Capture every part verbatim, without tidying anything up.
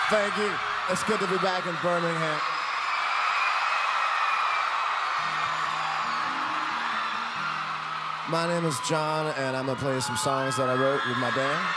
Thank you. It's good to be back in Birmingham. My name is John, and I'm gonna play some songs that I wrote with my band.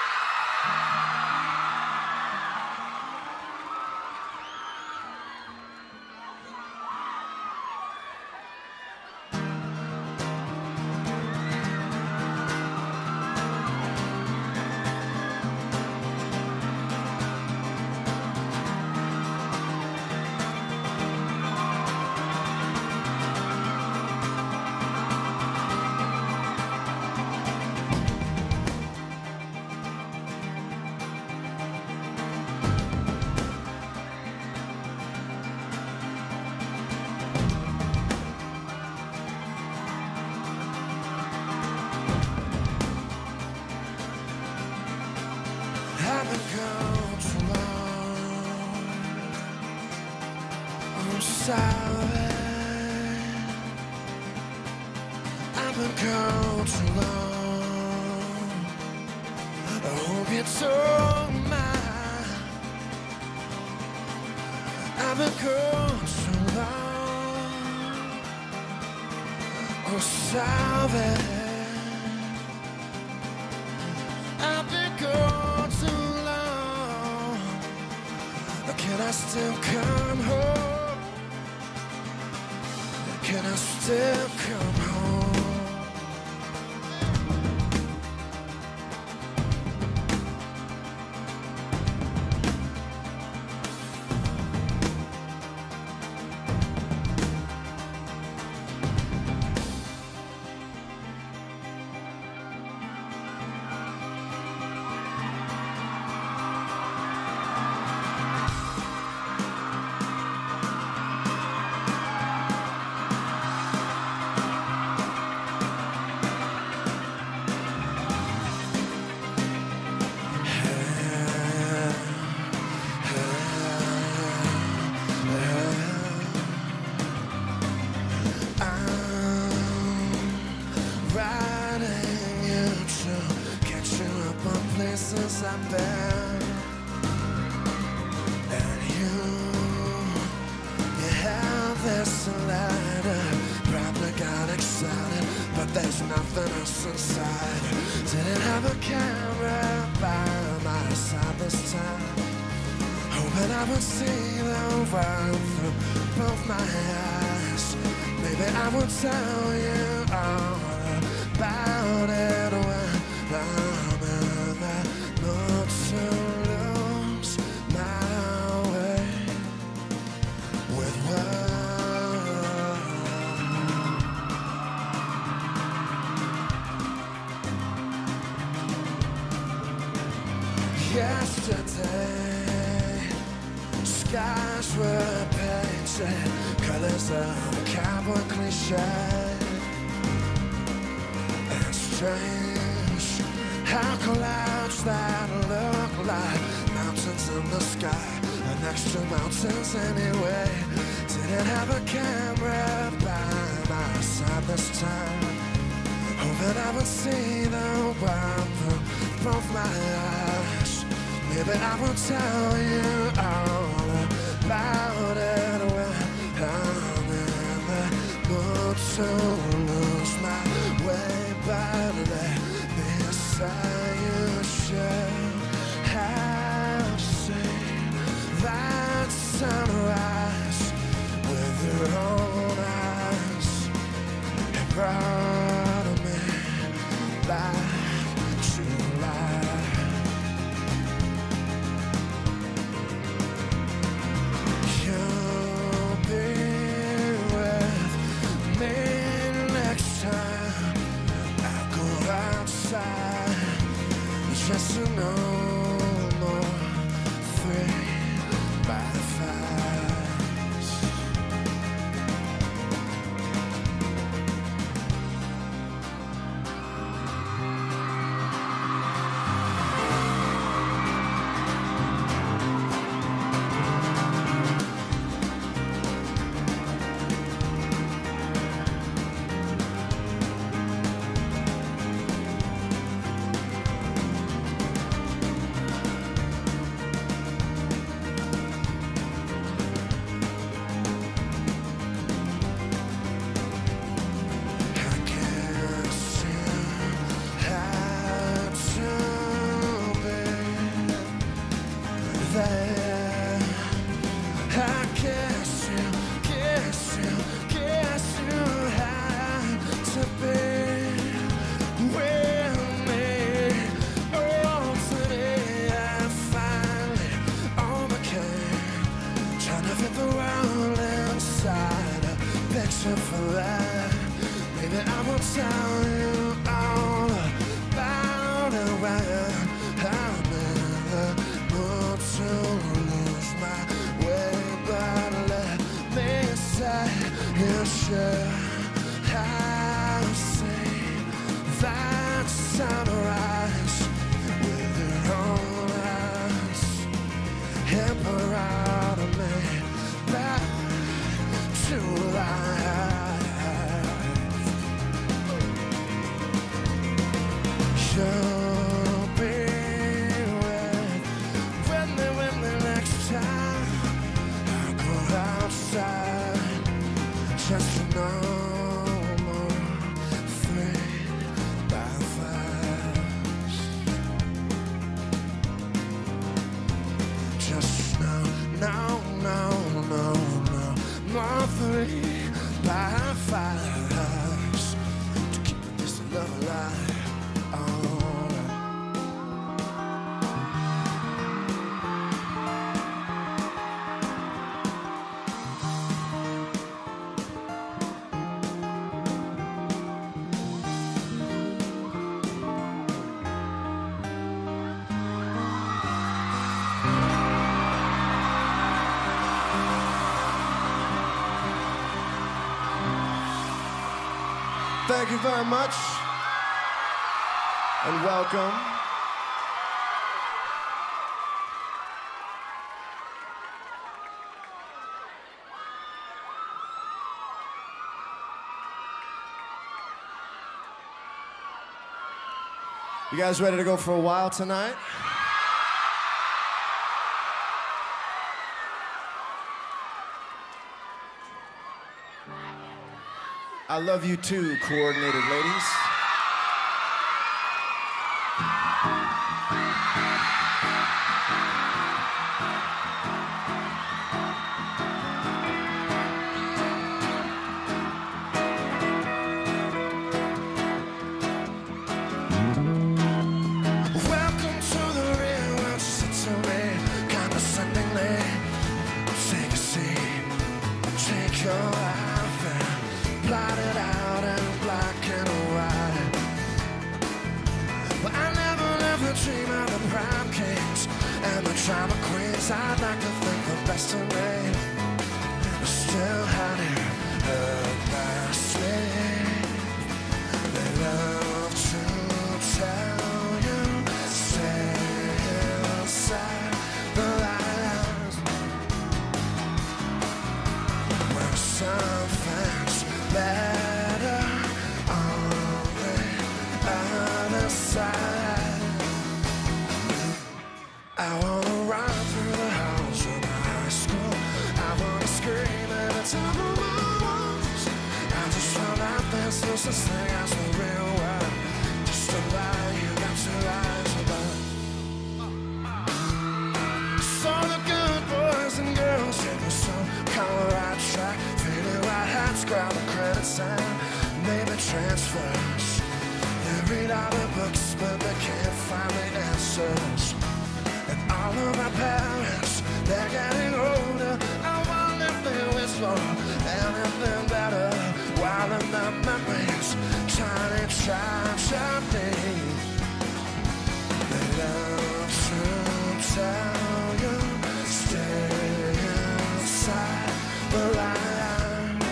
I've been gone too long. I'm sorry. I've been gone too long. I hope you don't mind. I've been gone too long. I'm sorry. I've been gone too long. Can I still come home? Can I still come home? Places I've been, and you, you have this letter. Probably got excited, but there's nothing else inside. Didn't have a camera by my side this time, hoping I would see the world through both my eyes. Maybe I would tell you all about it when I'm in that mood to lose my way with words. Yesterday, skies were painted colors of a cowboy cliche. And strange how clouds that look like mountains in the sky are next to mountains anyway. Didn't have a camera by my side this time, hoping I would see the world through both my eyes. Maybe I will tell you all about it when I'm in the mood to lose my way. But let me say you should have seen that sunrise with your own eyes. It brought me back to life. You'll be with me next time I go outside, just to no more three by fives. beautiful life. Maybe I will tell you all about it when I'm in the mood to lose my way. But let me say, you should have seen that sunrise with your own eyes. It brought me back to life. You'll be with, with me, with me next time I go outside. Just no more three by fives. Just no, no, no, no, no more three by fives to keep this love alive. Thank you very much, and welcome. You guys ready to go for a while tonight? I love you too, coordinated ladies. Welcome to the real world, sit to me, condescendingly. Take a seat, take your life and blot it out in black and white. Well, I never ever dream of the prime kings and the drama queens. I'd like to think the best of me is still hiding up my sleeve. They love to tell you, stay inside the lines. Well, something's better on the other side. I wanna run through the halls of my high school. I wanna scream at the top of my lungs. I just found out there's no such thing as the real world. Just a lie you got to rise above. So the good boys and girls take us some Colorado track, feeling white hats, grab a credit sign, maybe transfers. They read all the books, but they can't find the answers. And all of our parents, they're getting older. I wonder if they wish for anything better, while in their memories, tiny tragedies. They love to tell you, stay inside the line.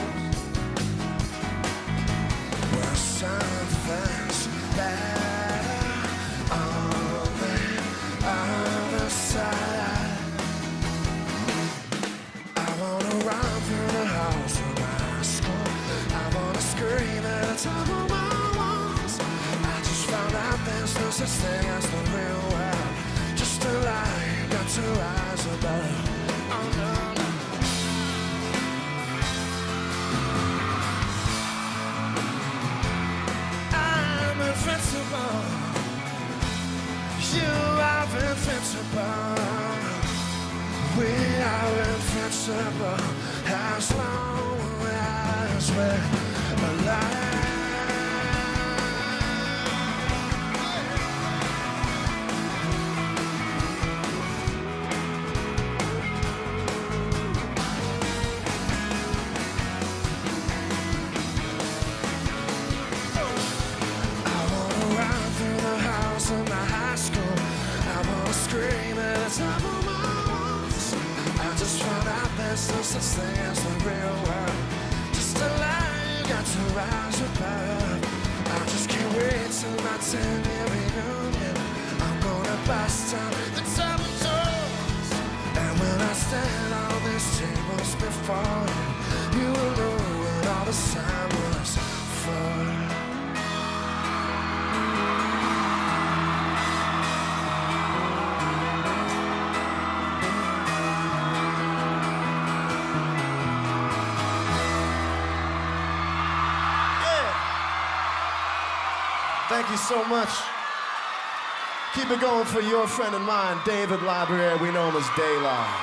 Well, something's better on the other side. I wanna run through the halls of my school. I wanna scream at the top of my lungs. I just found out there's no such thing as the real world. Just a lie you got to rise above. Oh no, no. I'm invincible. You are invincible. We are invincible as long as we're alive. scream at the top of my lungs. I just found out there's no such thing as the real world. Just a lie, you got to rise above. I just can't wait till my ten-year reunion. I'm gonna bust down the top doors. And when I stand on these tables before you, you will know what all the time was for. Thank you so much. Keep it going for your friend and mine, David Labriere. We know him as Daylight.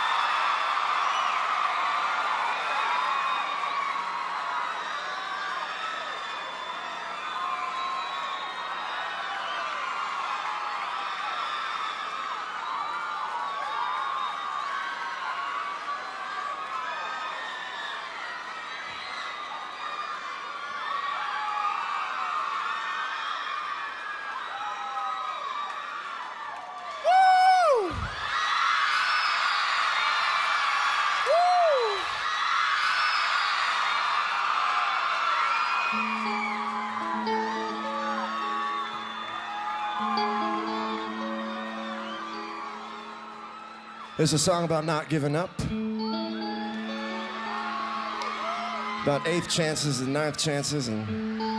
It's a song about not giving up, about eighth chances and ninth chances, and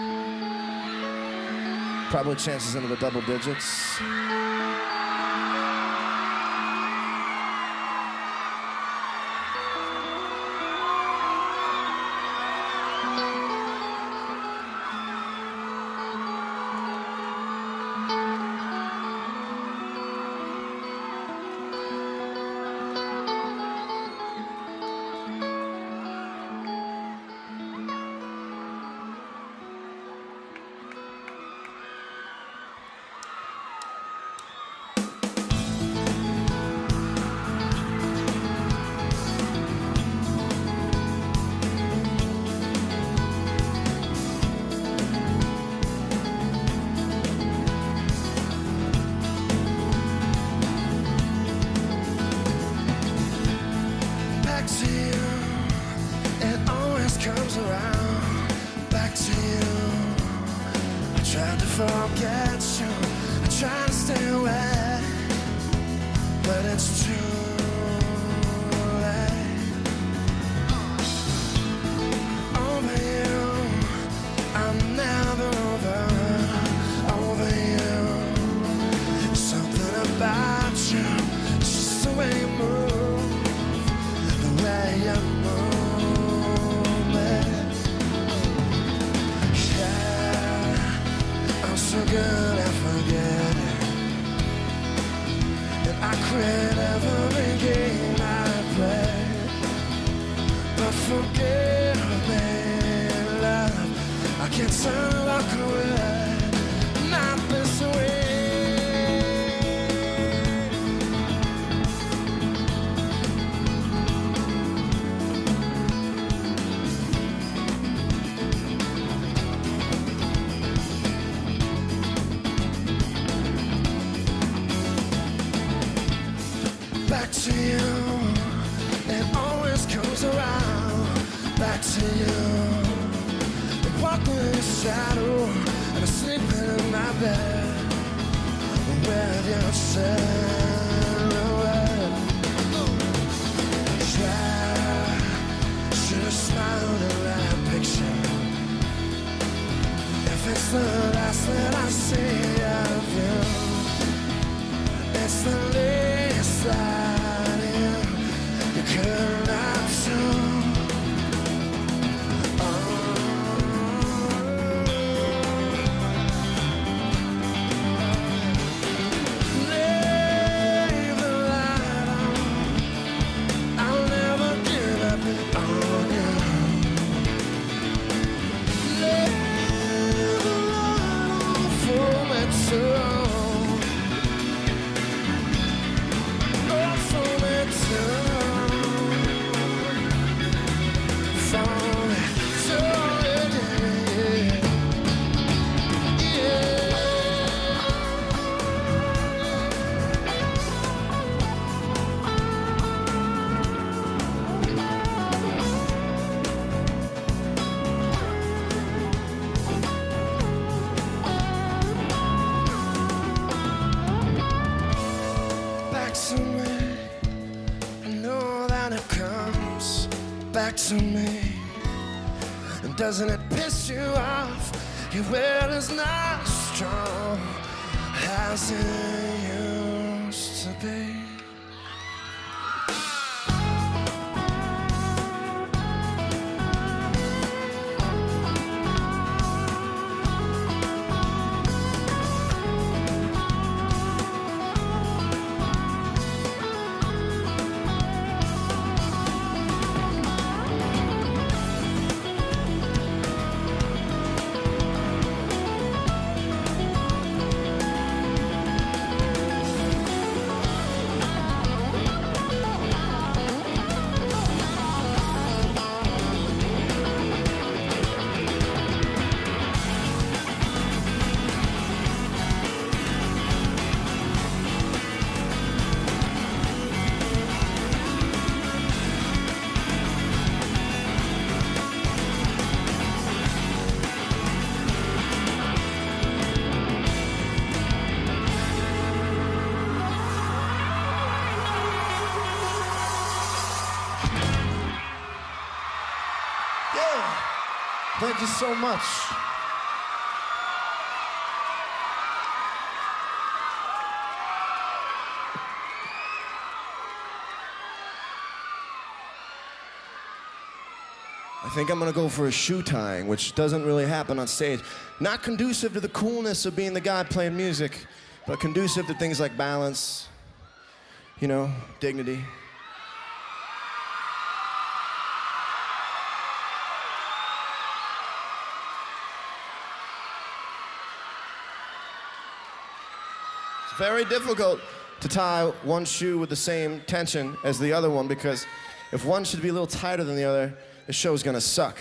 probably chances into the double digits. Forget you, I try to stay away, but it's too late. Over you, I'm never over. Over you, something about you, it's just the way you move, the way you move it. Yeah, I'm so good at forgetting, and I quit every game I play. But forgive me, love, I can't turn and walk away, not this way. Back to you, it always comes around. Back to you, I'm walking in the shadow, and I'm sleeping in my bed with your silhouette. Yeah, should've smiled at that picture. If it's the last that I see of you, it's the least that you could have shown. Oh, back to me. And doesn't it piss you off? Your will is not as strong as it used to be. Thank you so much. I think I'm gonna go for a shoe tying, which doesn't really happen on stage. Not conducive to the coolness of being the guy playing music, but conducive to things like balance, you know, dignity. Very difficult to tie one shoe with the same tension as the other one, because if one should be a little tighter than the other, the show's gonna suck.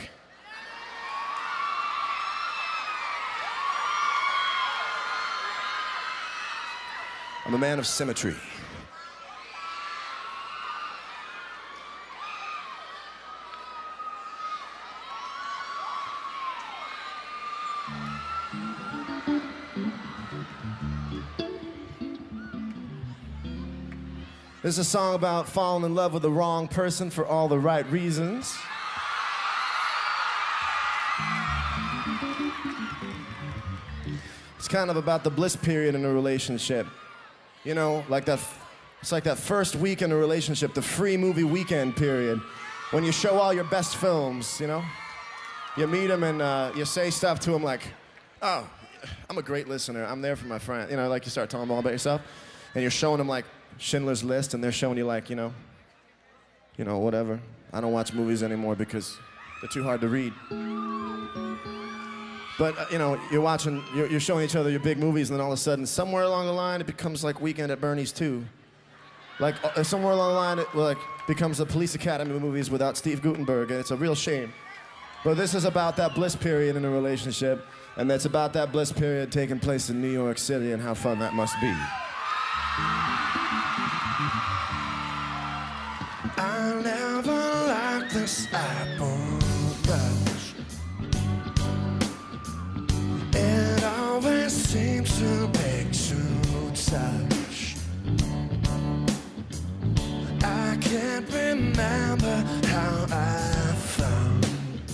I'm a man of symmetry. This is a song about falling in love with the wrong person for all the right reasons. It's kind of about the bliss period in a relationship. You know, like that, it's like that first week in a relationship, the free movie weekend period, when you show all your best films, you know? You meet them and uh, you say stuff to them like, oh, I'm a great listener, I'm there for my friend. You know, like you start telling them all about yourself, and you're showing them like Schindler's List, and they're showing you like, you know, you know, whatever. I don't watch movies anymore because they're too hard to read. But, uh, you know, you're watching, you're, you're showing each other your big movies, and then all of a sudden, somewhere along the line, it becomes like Weekend at Bernie's two. Like, uh, somewhere along the line, it like becomes the Police Academy movies without Steve Guttenberg, and it's a real shame. But this is about that bliss period in a relationship, and that's about that bliss period taking place in New York City and how fun that must be. I never liked this apple rush. It always seems too big to touch. I can't remember how I found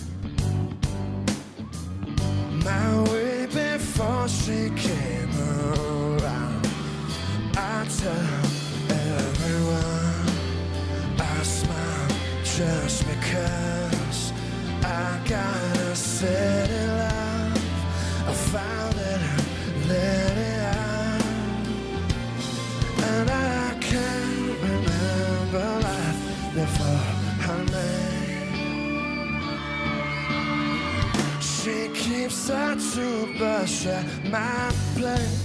my way before she came around. I tell everyone I smile just because I got a city love. I found it, let it out, and I can't remember life before her name. She keeps her toothbrush at my plate,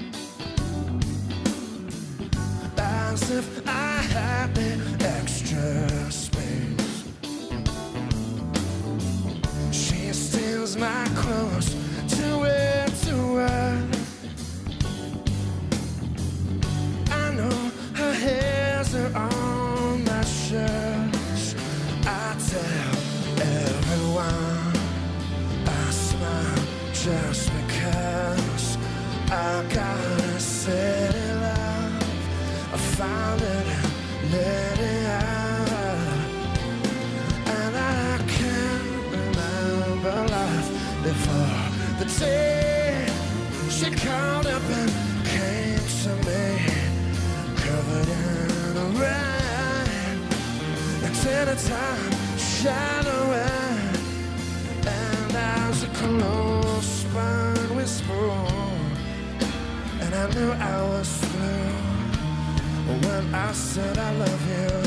as if I had the extra space. She steals my clothes to wear to work. I know her hairs are on my shirts. I tell everyone I smile just because I got a city love. I found it and let it out, and knew I was through when I said I love you.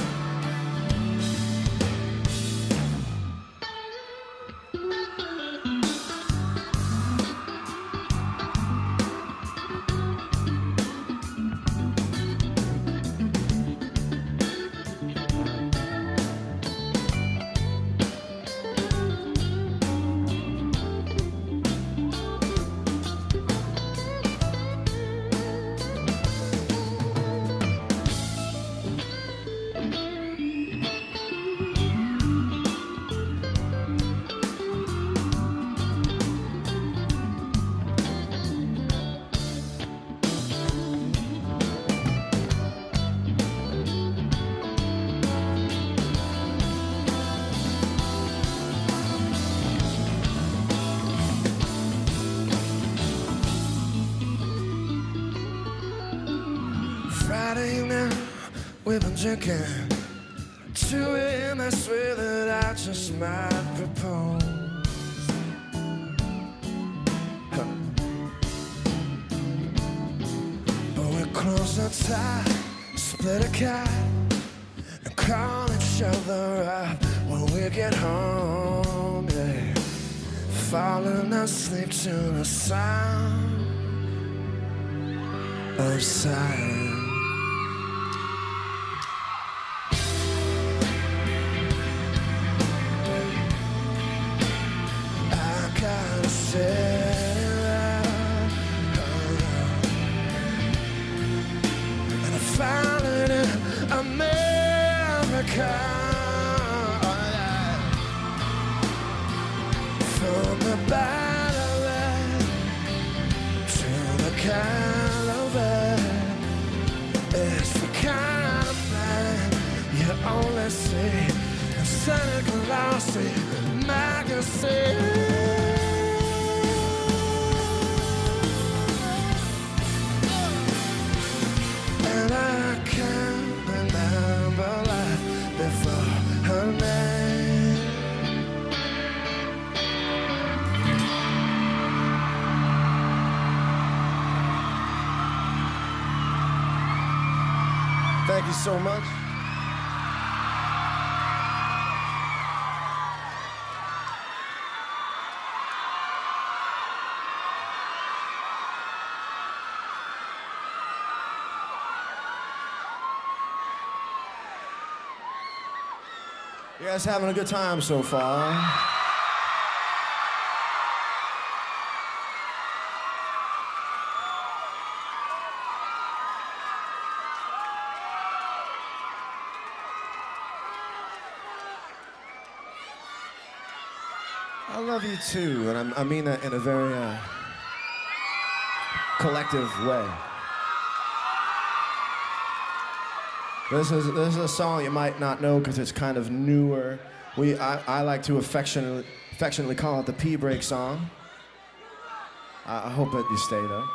Friday evening, we've been drinking. two a m I swear that I just might propose. Huh. But we close our tie, split a cat, and call each other up when we get home. Yeah. Falling asleep to the sound of silence. And I found it in America. From the Battery to the Calabar, it's the kind of man you only see in Santa Claus magazine. And I can't remember life before her name. Thank you so much. You guys having a good time so far? I love you too, and I'm, I mean that in a very uh, collective way. This is, this is a song you might not know because it's kind of newer. We, I, I like to affectionately, affectionately call it the pee break song. I, I hope that you stay though.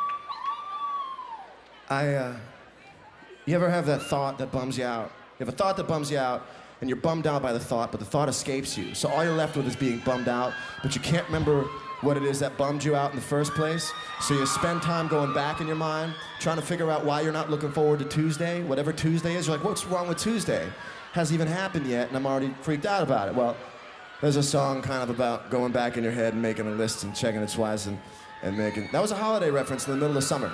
I, uh, you ever have that thought that bums you out? You have a thought that bums you out, and you're bummed out by the thought, but the thought escapes you. So all you're left with is being bummed out, but you can't remember what it is that bummed you out in the first place. So you spend time going back in your mind, trying to figure out why you're not looking forward to Tuesday, whatever Tuesday is. You're like, what's wrong with Tuesday? Hasn't even happened yet, and I'm already freaked out about it. Well, there's a song kind of about going back in your head and making a list and checking it twice and, and making... That was a holiday reference in the middle of summer.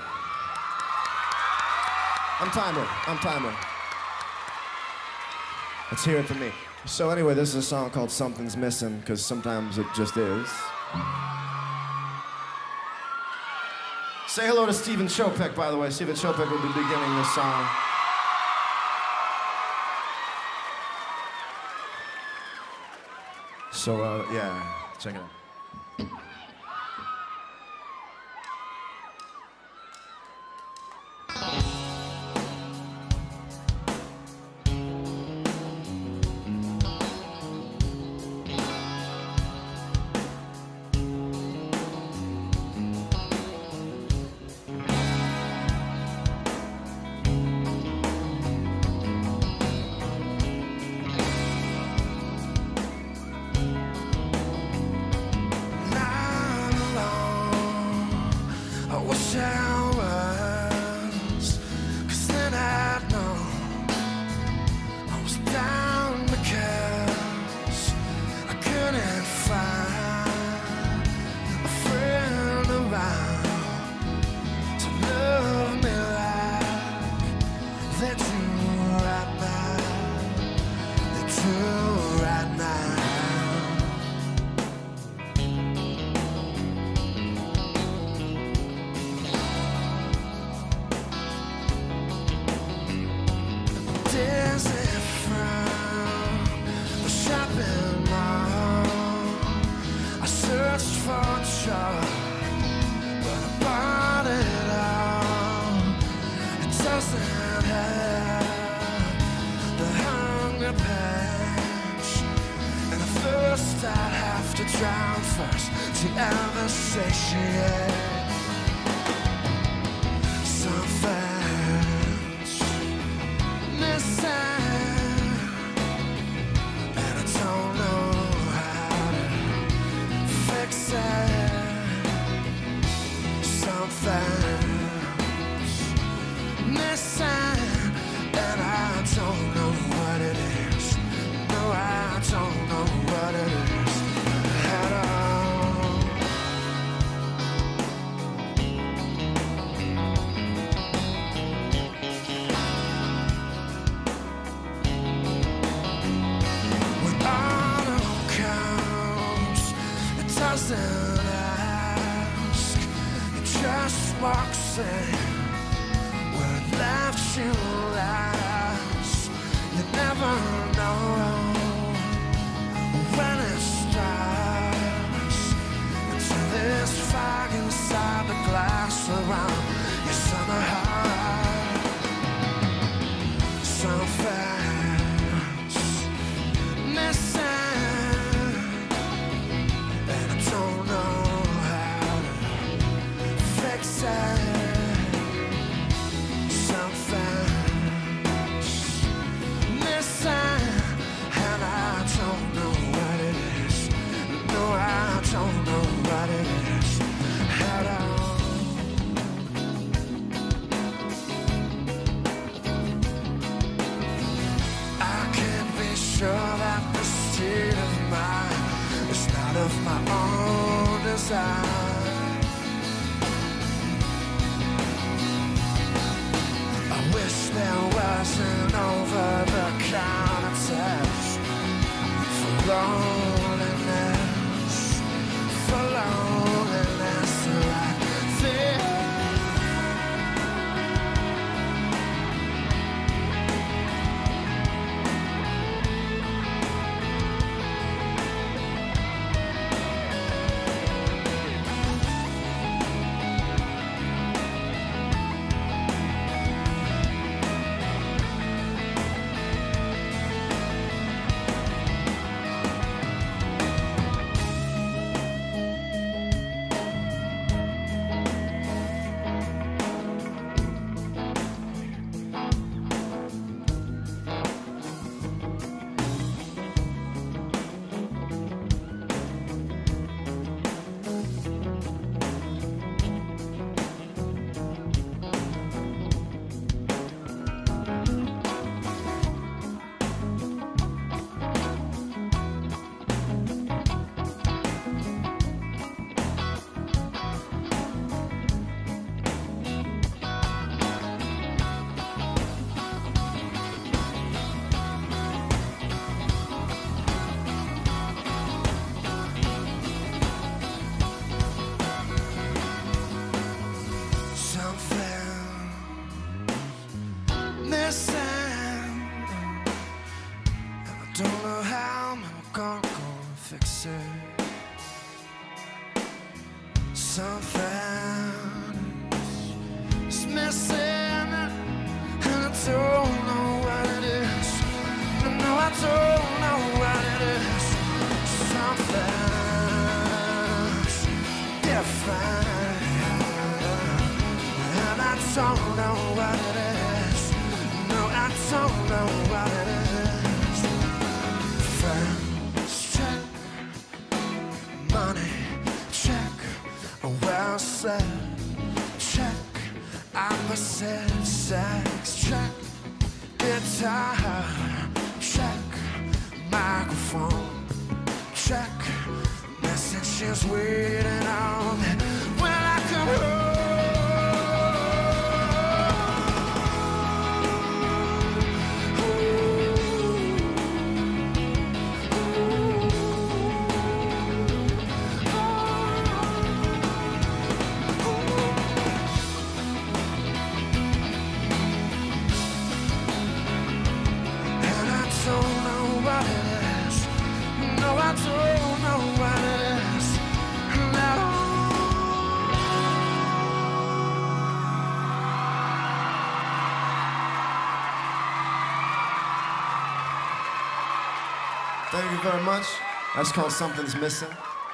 I'm timer, I'm timer. Let's hear it from me. So anyway, this is a song called Something's Missing, because sometimes it just is. Say hello to Stephen Chopek, by the way. Stephen Chopek will be beginning this song. So, uh, yeah, check it out. Now First I'd have to drown first to ever satiate something's missing, and I don't know how to fix it. Something's missing, and I don't know what it is. No, I don't know what it is at all. When autumn comes, it doesn't ask, it just walks in where it left you last. You never know when it starts, until there's fog inside the glass around your summer heart. Something's missing, and I don't know how to fix it. Something's missing, and I don't know what it is. No, I don't know what it is at all. I can't be sure that the state of mind is not of my own design. I wish there was an over-the-counter test for loneliness, for loneliness like this. Missing, and I don't know how I'm gonna go fix it. Something's missing, and I don't know what it is. No, I don't know what it is. Something's different, and I don't know what it is. I don't know what it is. Friends check, money check, well said check, opposite sex check, guitar check, microphone check, messages waiting on me when I come home. Thank you very much. That's called Something's Missing.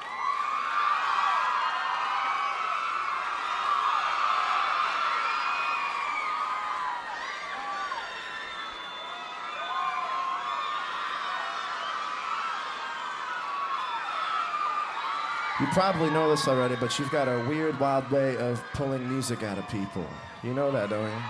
You probably know this already, but you've got a weird, wild way of pulling music out of people. You know that, don't you?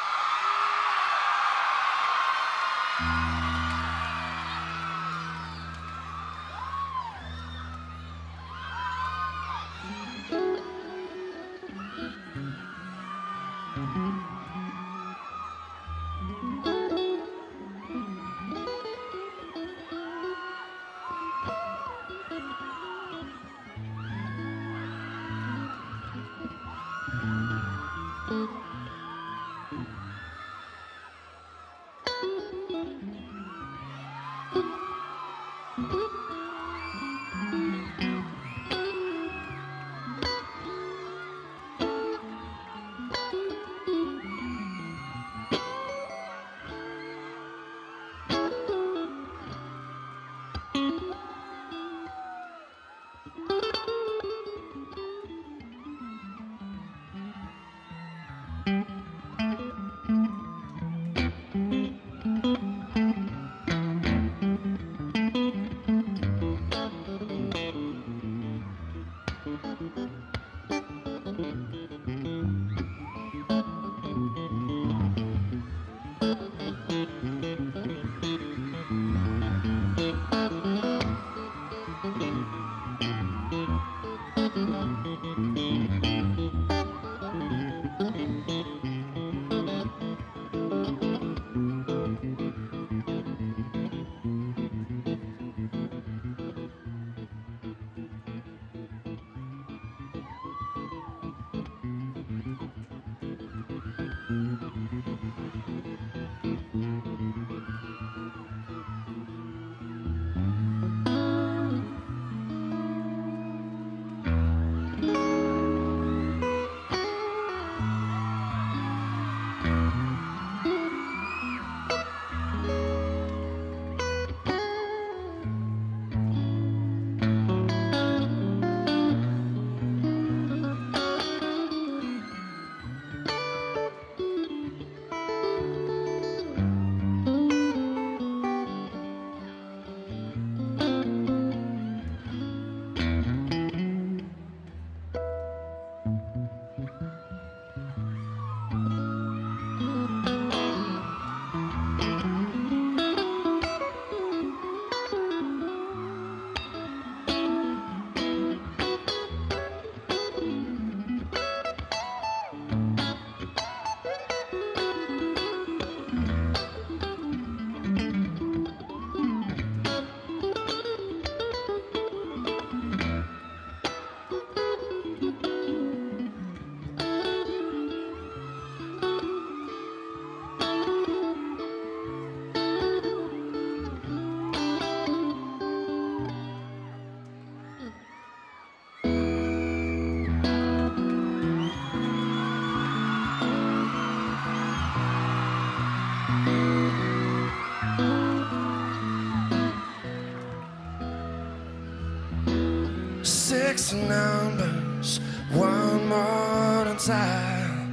Six numbers, one more time.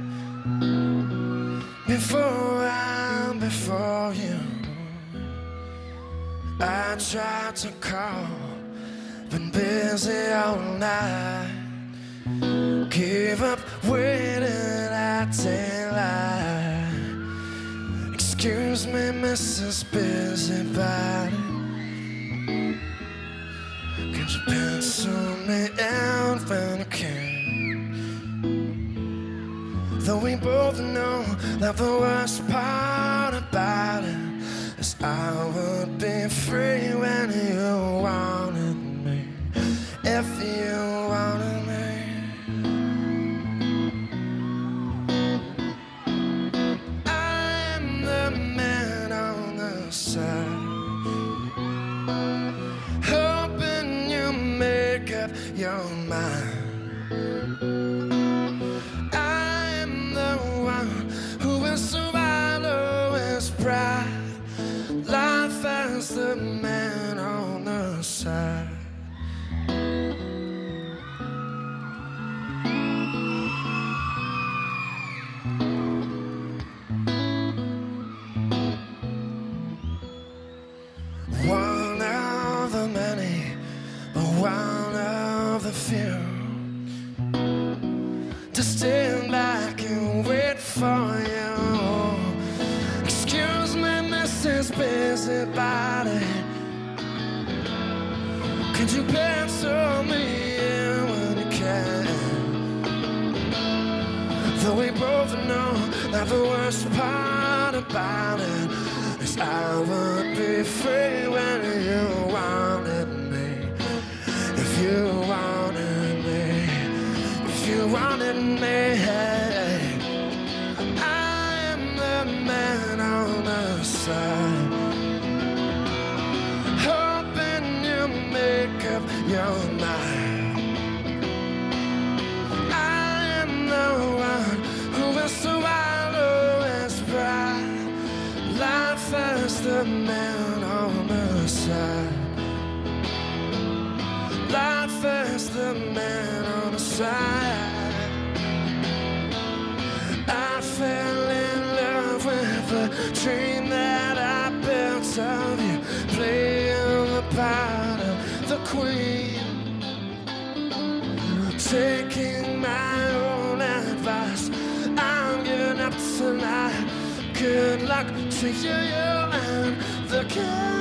Before I'm before you, I tried to call, been busy all night. Give up waiting at daylight. Excuse me, Missus Busybody, could you pencil me in when you can? Though we both know that the worst part about it is I would be free when you wanted me. If you wanted me, I'm the man on the side, hoping you make up your mind. I'm the one who will swallow his pride. Life as the man on the side. few to stand back and wait for you. Excuse me, Missus Busybody, could you pencil me in when you can? Though we both know that the worst part about it is I would be free when you wanted me. If you wanted me, if you wanted me, I'm the man on the side, hoping you make up your mind. I am the one who will swallow his pride. Life is the man on the side. Life is the man on the side. I fell in love with the dream that I built of you, playing the part of the queen, taking my own advice. I'm giving up tonight. Good luck to you and the cat.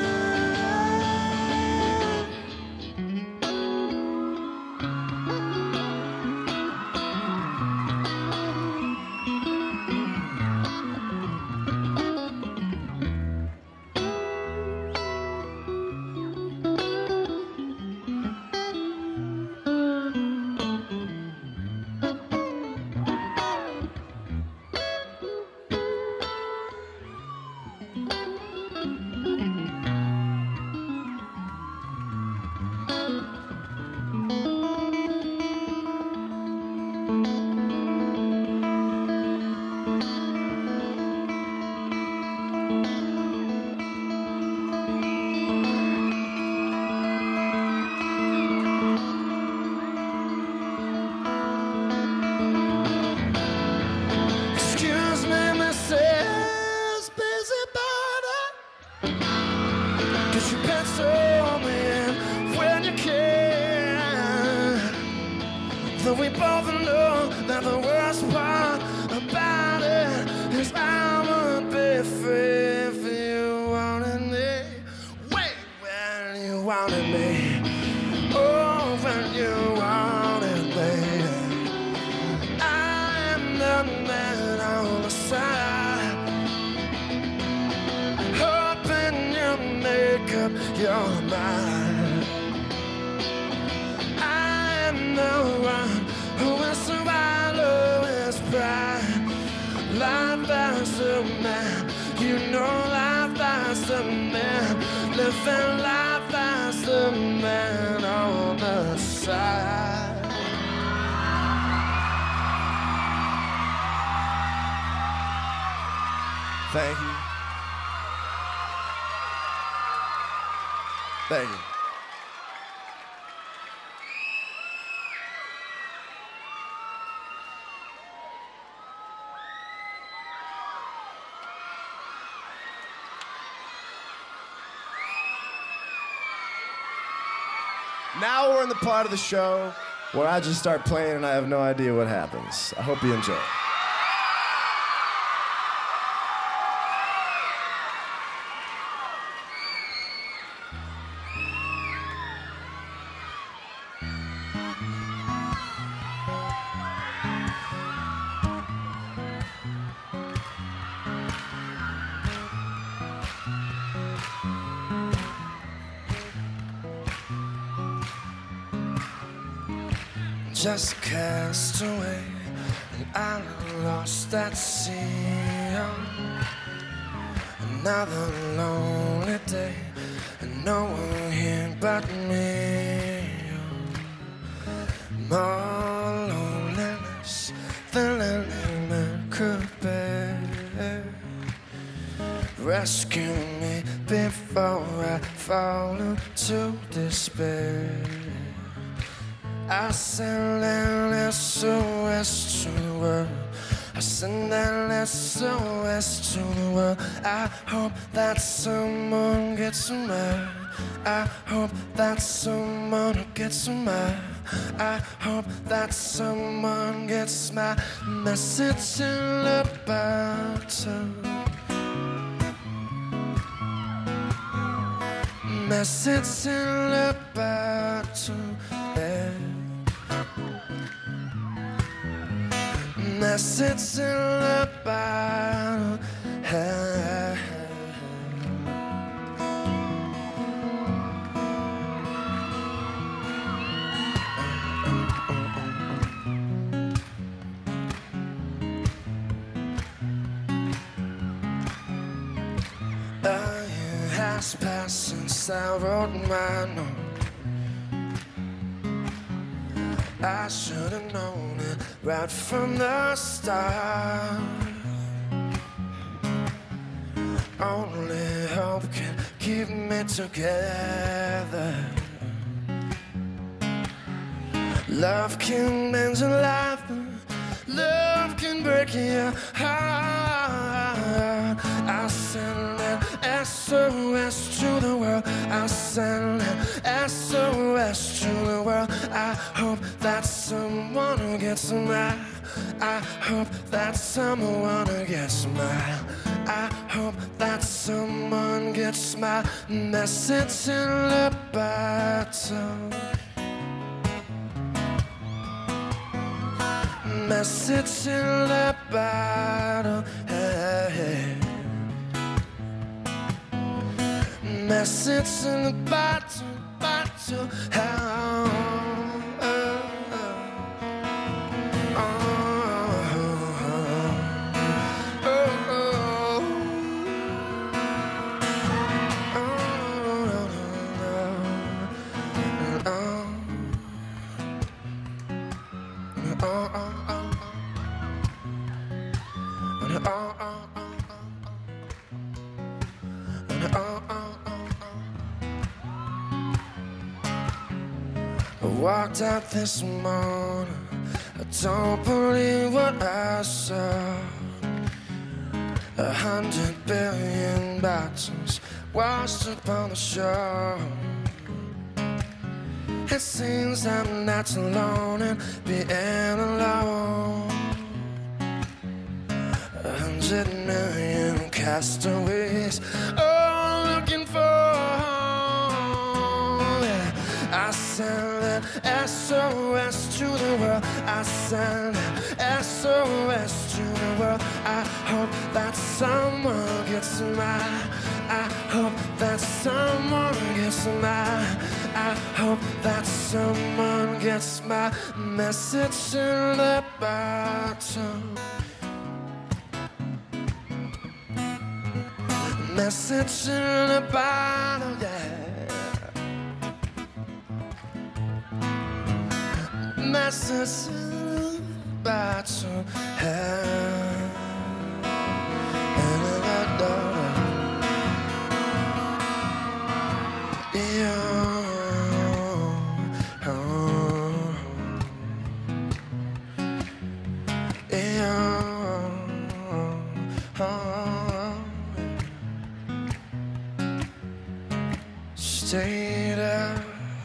Though we both know that the worst part about it is I would be free if you wanted me. Wait, when you wanted me. Oh, when you wanted me. I am the man on the side, hoping you make up your mind. I am the one who will swallow his pride. Life as a man, you know life as a man, living life as the man on the side. Thank you. Thank you. Now we're in the part of the show where I just start playing and I have no idea what happens. I hope you enjoy. Just cast away, and I'm lost at sea. Another lonely day, and no one here but me. More loneliness than any man could bear. Rescue me before I fall into despair. I send an S O S to the world. I send an S O S to the world. I hope that someone gets mad. I hope that someone gets my. I hope that someone gets my message in the bottle. Message in the bottle. Yeah. Message in the bottle. Yeah. Has passed since I wrote my note. I should have known it right from the start. Only hope can keep me together. Love can mend your life, love can break your heart. I send an S O S to the world. I send an S O S to the world. I hope that someone gets mine. I hope that someone gets mine. I hope that someone gets my message in the bottle. Message in the bottle. Hey, hey. Message in the bottle, bottle. Oh, oh, oh, oh, oh, I walked out this morning, I don't believe what I saw. A hundred billion bottles washed upon the shore. It seems I'm not alone in being alone. A hundred million castaways, all looking for home. Yeah. I send an S O S to the world. I send an S O S to the world. I hope that someone gets mine. I hope that someone gets mine. I hope that someone gets my message in the bottle. Message in the bottle, yeah. Message in the bottle, yeah. State of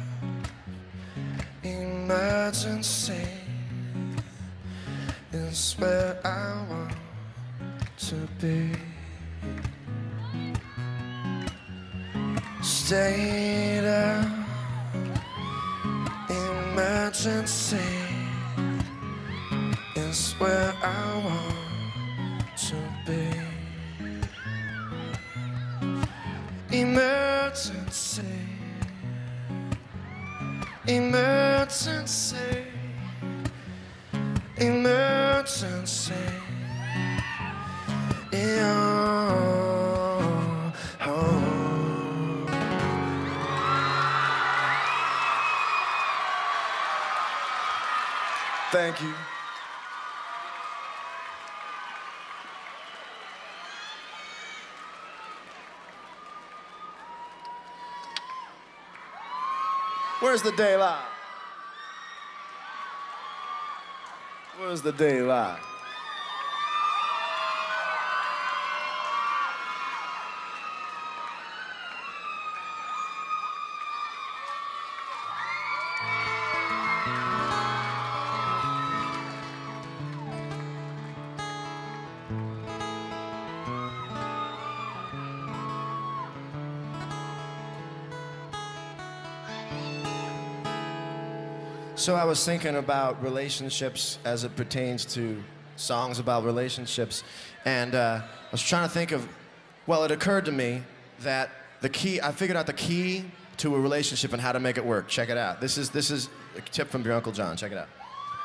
emergency is where I want to be. State of emergency is where I want to be. Emergency, emergency, emergency. Yeah. Oh. Thank you. Where's the daylight? Where's the daylight? So I was thinking about relationships as it pertains to songs about relationships, and uh, I was trying to think of, well, it occurred to me that the key, I figured out the key to a relationship and how to make it work. Check it out. This is, this is a tip from your Uncle John. Check it out.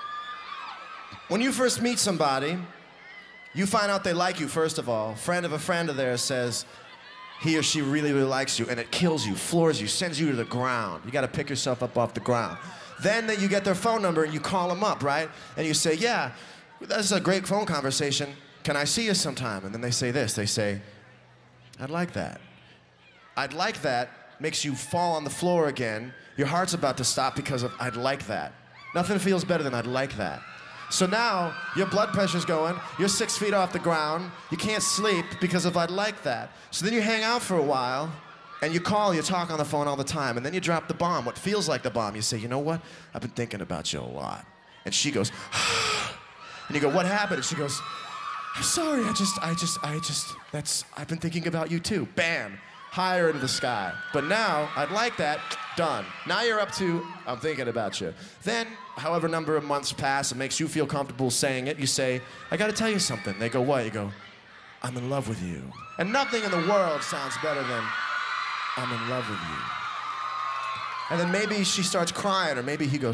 When you first meet somebody, you find out they like you, first of all. Friend of a friend of theirs says he or she really, really likes you, and it kills you, floors you, sends you to the ground. You gotta pick yourself up off the ground. Then that you get their phone number and you call them up, right? And you say, yeah, that's a great phone conversation. Can I see you sometime? And then they say this, they say, I'd like that. I'd like that makes you fall on the floor again. Your heart's about to stop because of I'd like that. Nothing feels better than I'd like that. So now your blood pressure's going, you're six feet off the ground, you can't sleep because of I'd like that. So then you hang out for a while, and you call, you talk on the phone all the time, and then you drop the bomb, what feels like the bomb. You say, you know what? I've been thinking about you a lot. And she goes, and you go, what happened? And she goes, I'm sorry, I just, I just, I just, that's, I've been thinking about you too. Bam, higher into the sky. But now, I'd like that, done. Now you're up to, I'm thinking about you. Then, however number of months pass, it makes you feel comfortable saying it, you say, I gotta tell you something. They go, what? You go, I'm in love with you. And nothing in the world sounds better than, I'm in love with you. And then maybe she starts crying, or maybe he goes,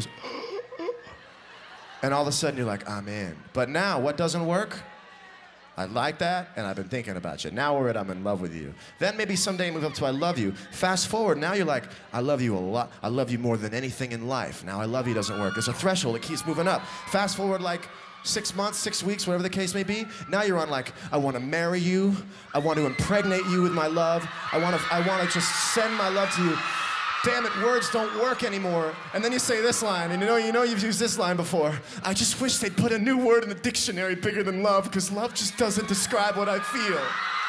and all of a sudden you're like, I'm in. But now, what doesn't work? I like that, and I've been thinking about you. Now we're at I'm in love with you. Then maybe someday move up to I love you. Fast forward, now you're like, I love you a lot. I love you more than anything in life. Now I love you doesn't work. There's a threshold, it keeps moving up. Fast forward like six months, six weeks, whatever the case may be. Now you're on like, I want to marry you. I want to impregnate you with my love. I want to, I want to just send my love to you. Damn it, words don't work anymore. And then you say this line, and you know, you know you've used this line before. I just wish they'd put a new word in the dictionary bigger than love, because love just doesn't describe what I feel.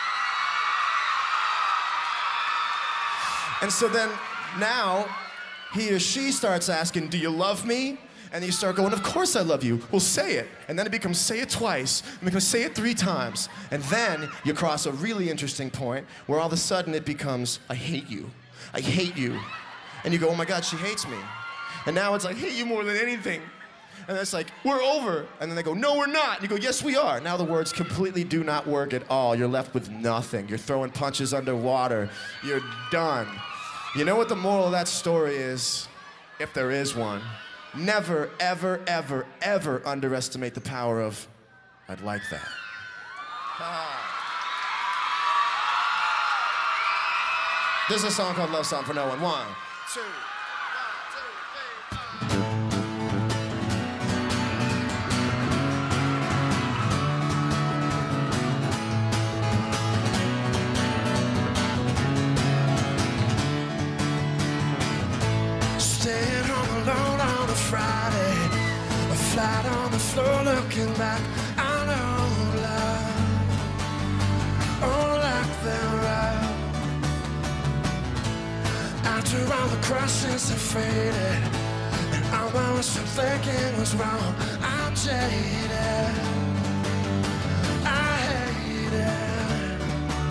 And so then, now, he or she starts asking, do you love me? And you start going, of course I love you. Well, say it. And then it becomes say it twice, and it becomes say it three times. And then you cross a really interesting point where all of a sudden it becomes, I hate you. I hate you. And you go, oh my God, she hates me. And now it's like, I hate you more than anything. And it's like, we're over. And then they go, no, we're not. And you go, yes, we are. Now the words completely do not work at all. You're left with nothing. You're throwing punches underwater. You're done. You know what the moral of that story is? If there is one. Never, ever, ever, ever underestimate the power of, I'd like that. Ah. This is a song called Love Song for No One. One, two, one, two, three, four. Staying home alone on a Friday, a flat on the floor looking back. I know love, oh, like the road. After all the crushes have faded, and all I was thinking was wrong, I'm jaded, I hate it.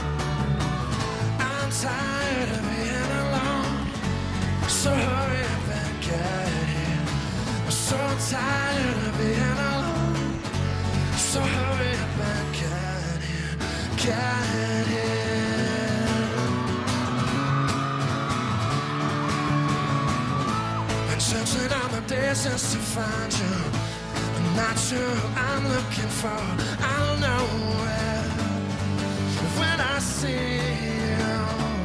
I'm tired of being alone, so hurry up and get here. I'm so tired of being alone, so hurry up and get here, get here. Searching on the distance to find you, I'm not sure who I'm looking for. I don't know where, when I see you.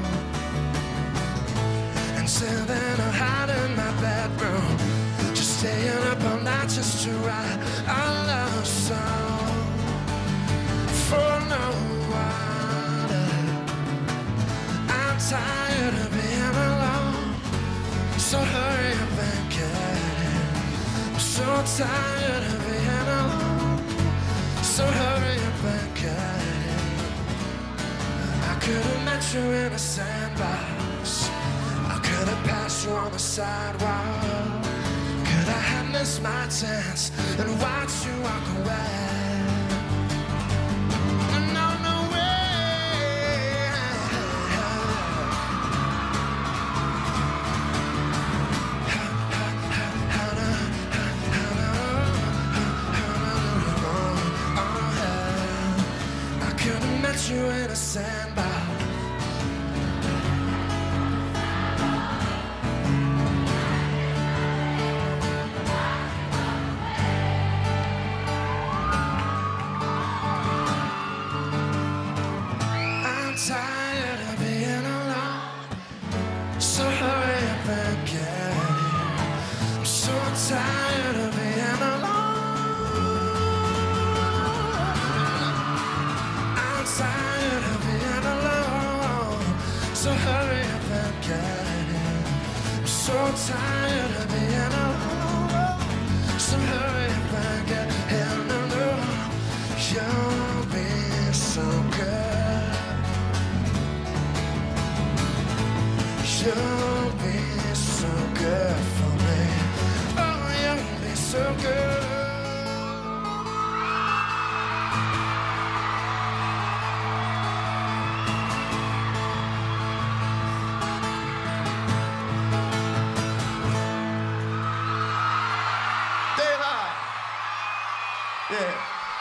And so then I hide in my bedroom, just staying up all night just to write a love song for no one. I'm tired of being alone, so hurry up and get it. I'm so tired of being alone, so hurry up and get it. I could have met you in a sandbox, I could have passed you on the sidewalk, could I have missed my chance and watched you walk away. No, no way. How, how, how, how, sandbar. I'm tired of being alone, so hurry up and get here. I'm so tired of being alone. I'm tired of being alone, so hurry up and get here. I'm so tired of being alone, so hurry up and get here. No, no, you'll be so good. You'll be so good for me. Oh, you'll be so good. Deva. Yeah.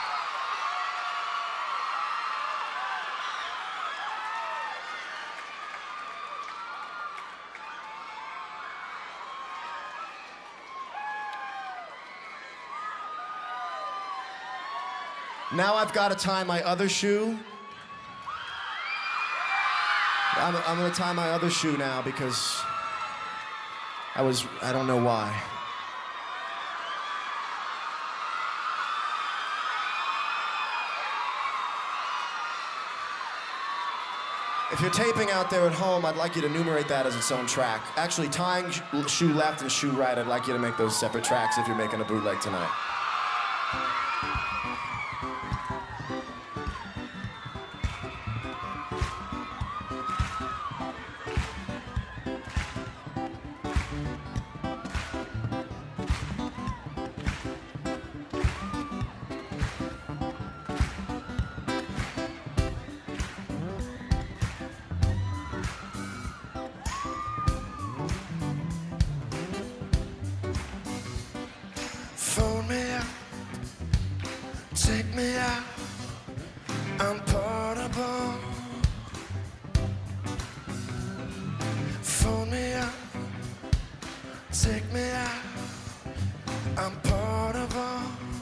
Now I've got to tie my other shoe. I'm, I'm gonna tie my other shoe now because I was, I don't know why. If you're taping out there at home, I'd like you to enumerate that as its own track. Actually, tying sh- shoe left and shoe right, I'd like you to make those separate tracks if you're making a bootleg tonight. Phone me up, take me out, I'm portable. Phone me up, take me out, I'm portable.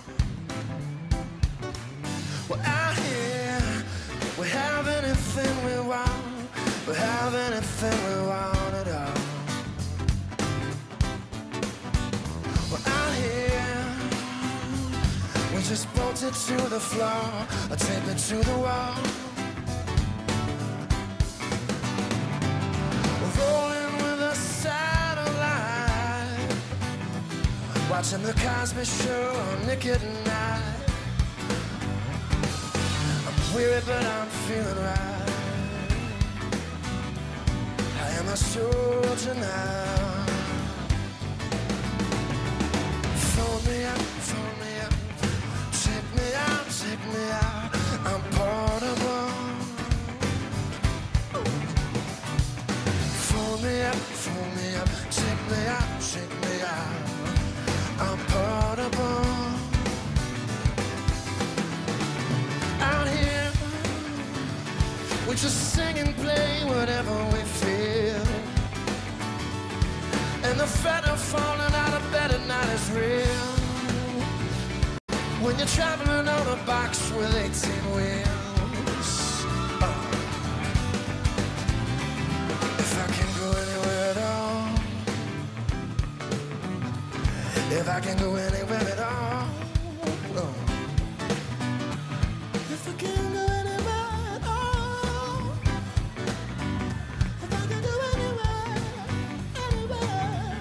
Well, out here, we have anything we want, we have anything we want at all. Well, out here, we just bolt it to the floor, or tape it to the wall. We're rolling with a satellite, watching the Cosby Show on Nick at Night. I'm weary, but I'm feeling right. I am a soldier now. Phone me up, phone me up, take me out, take me out, I'm portable. Phone me up, phone me up, take me out, take me out, I'm portable. Out here, we just sing and play whatever we feel. And the feather falling out of bed at night is real. When you're traveling on a box with eighteen wheels. Oh. If I can go anywhere at all, if I can go anywhere at all, oh. If I can go anywhere at all, if I can go anywhere, anywhere,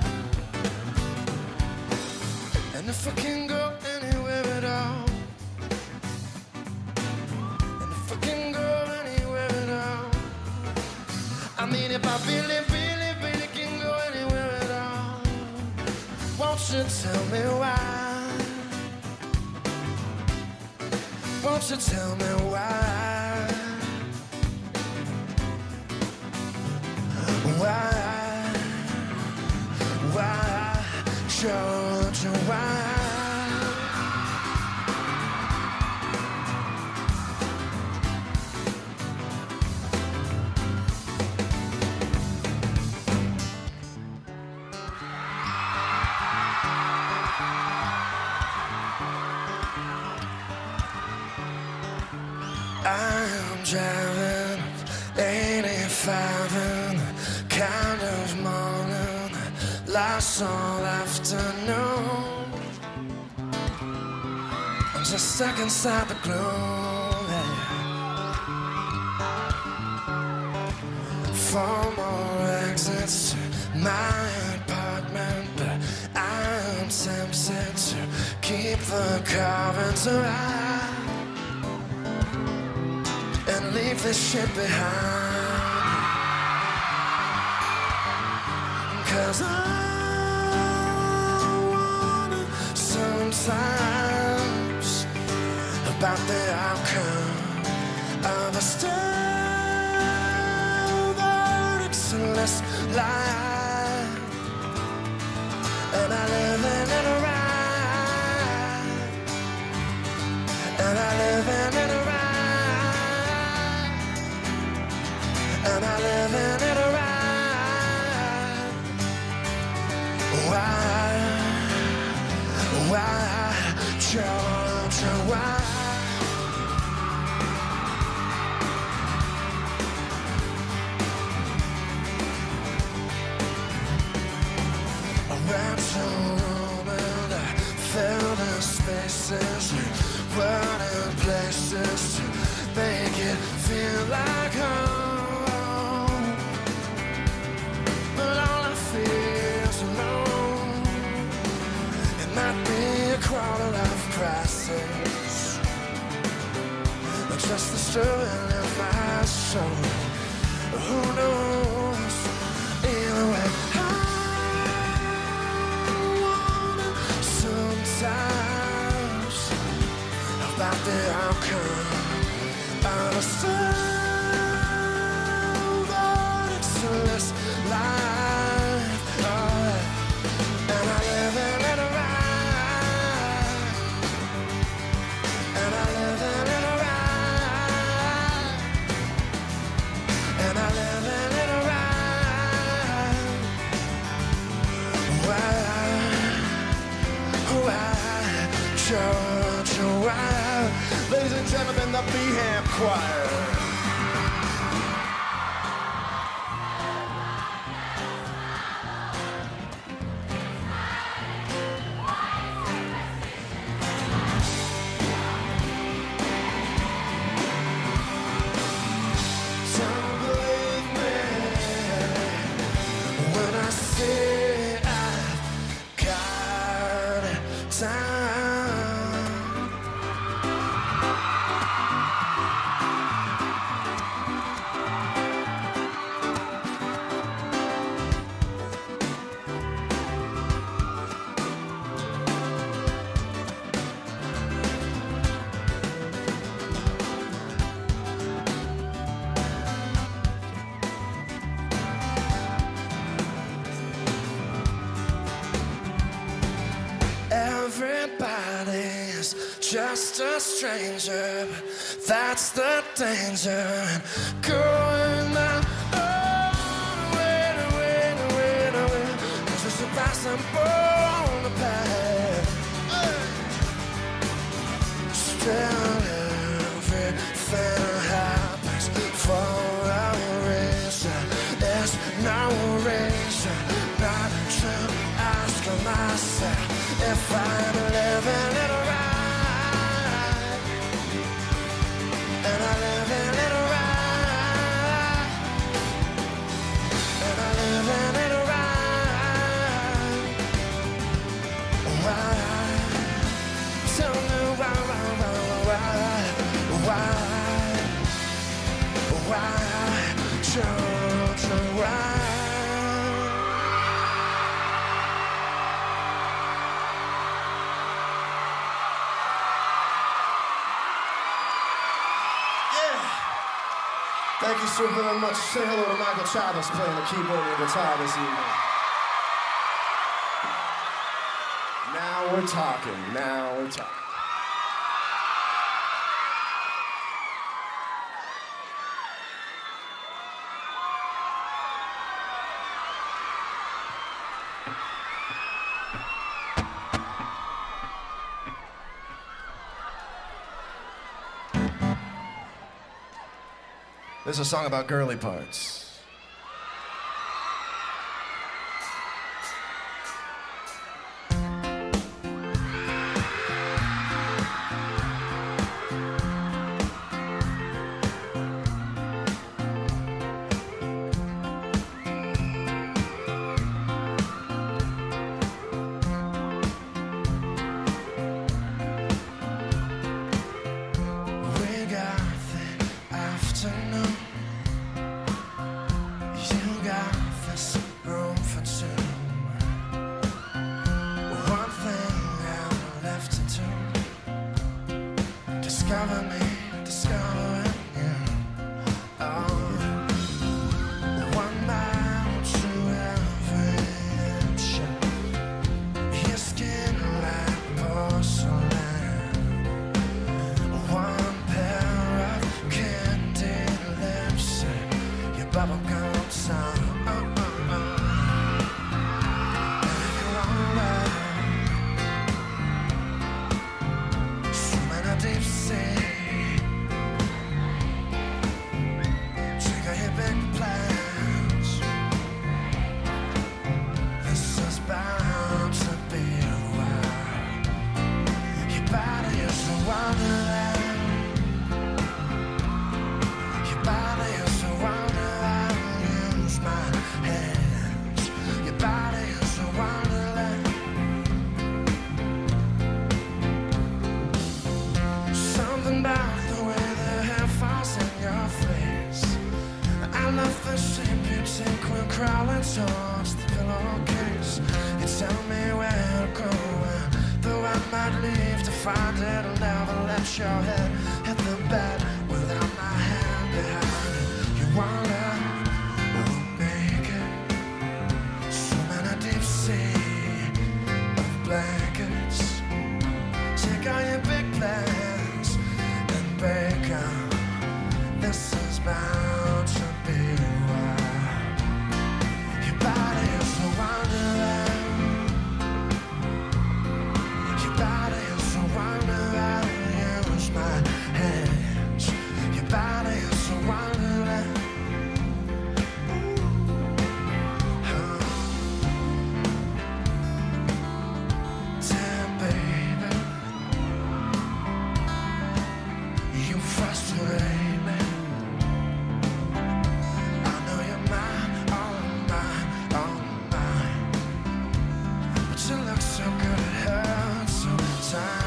and if I can go anywhere at all, and if I can go anywhere at all, I mean if I really, really, really can go anywhere at all, won't you tell me why? Won't you tell me why? Why? Why? Georgia, why? dance all afternoon. I'm just stuck inside the gloom, yeah. Four more exits to my apartment, but I'm tempted to keep the car inside and leave this shit behind. 'Cause I wonder sometimes about the outcome of a still verdictless life, and I live in it right, and I live in it right, and I live in it right. Why, why, Georgia, why? I ran to a room and I filled the spaces with word and places to make it feel like home. But all I feel is alone. It might be a quarter life crisis, or just the stirring in my soul. Who knows? Either way, I wonder sometimes about the outcome of a still verdictless life. Oh, and I live in it right, and I live in it right, and I live in it right. Why, why, Georgia, why? Ladies and gentlemen, the Beham Choir. Don't believe me when I say I've got time. Everybody's just a stranger, but that's the danger. And going my own way, way, way, way, 'cause it's a passing on the path. Still everything happens for a reason. There's no reason not to ask myself if I'm living it right, and I live in it right, and I live in it right. Why? Tell me why, why, why, why, why, why, Georgia, why? Thank you so very much. Say hello to Michael Chavez playing the keyboard and guitar this evening. Now we're talking. Now we're talking. This is a song about girly parts. discover me, discovering you. Oh, one mile to every inch. Your skin like porcelain. One pair of candid lips. Your bubblegum tongue. Deep sea, trigger your big plans. This is bound to be a while. Your body is a wonderland. Your body is a wonderland. Use my hands. Your body is a wonderland. Something about the way the hair falls in your face. I love the shape you take when crawling towards the pillowcase. You tell me where to go, and though I might leave to find it, I'll never let your head hit the bed without my hand behind it. You wanna we'll make it. So many deep sea of blankets. Take all your big plans. Bacon. This is bound to be a while. Your body is a wonderland. Your body is a wonderland. Use my hands. Your body is a wonderland. Oh. Damn, baby. You frustrate me. I know you're mine, all mine, all mine. But you look so good, it hurts sometimes.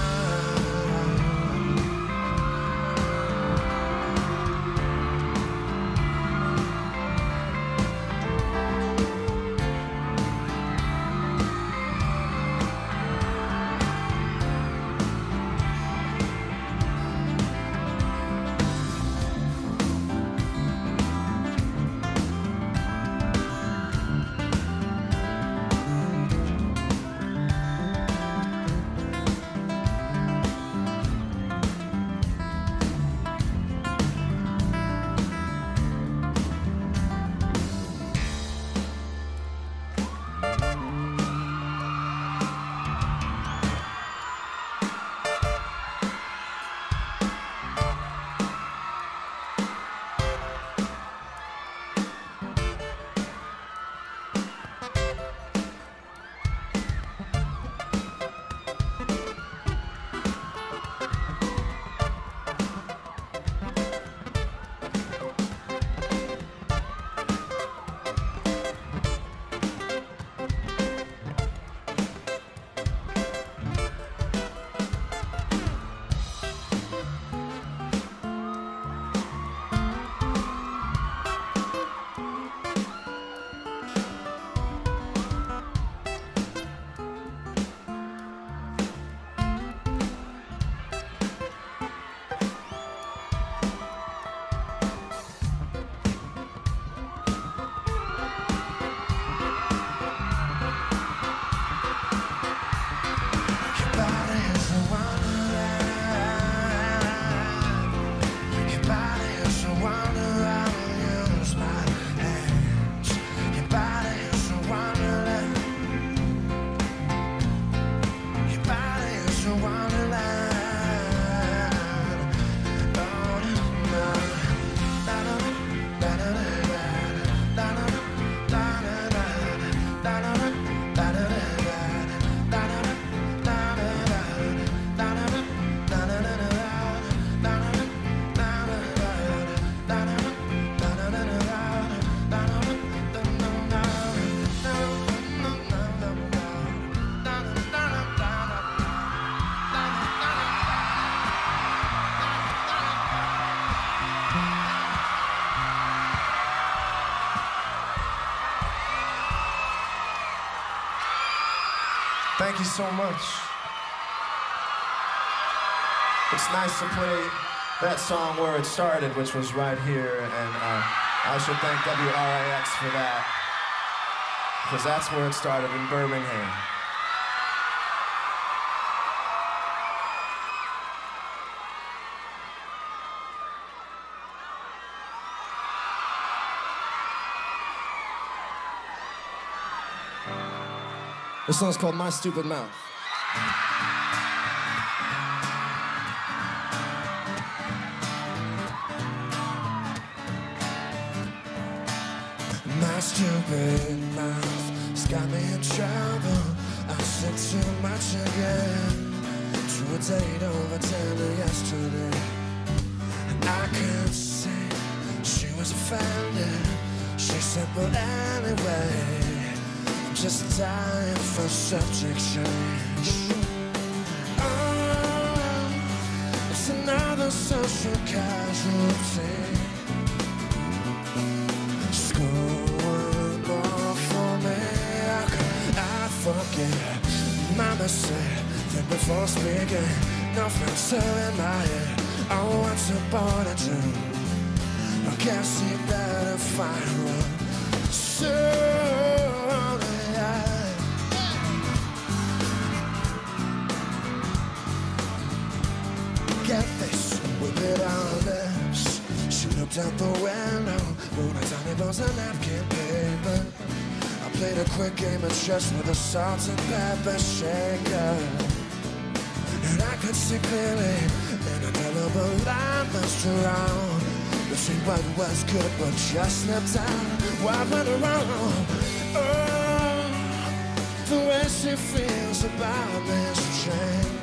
Thank you so much. It's nice to play that song where it started, which was right here, and uh, I should thank W R I X for that, because that's where it started, in Birmingham. This song's called My Stupid Mouth. My stupid mouth's got me in trouble. I said too much again to a date over dinner yesterday. And I could see she was offended. She said, well, anyway, I'm just dying for subject change. Oh, it's another social casualty. Forget, Mama said that before speaking, no filter in my head. Oh, what's a boy to do? I guess he better find one soon. Yeah. Get this, with it on lips. She looked out the window, moved a tiny balls of napkin paper. Played a quick game of chess with a salt and pepper shaker. And I could see clearly in a terrible line that's wrong between what was good but just slipped out. What went wrong? Oh, the way she feels about this train.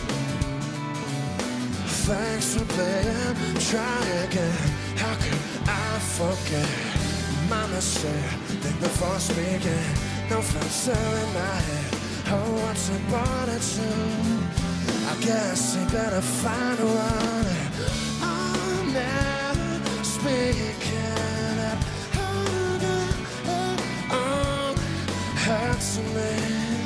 Thanks for playing, try again. How can I forget? Mama said, think before speaking, no filter in my head. Oh, what's a boy to do? I guess he better find one. I'm never speaking up. Oh, oh, oh, hurts me.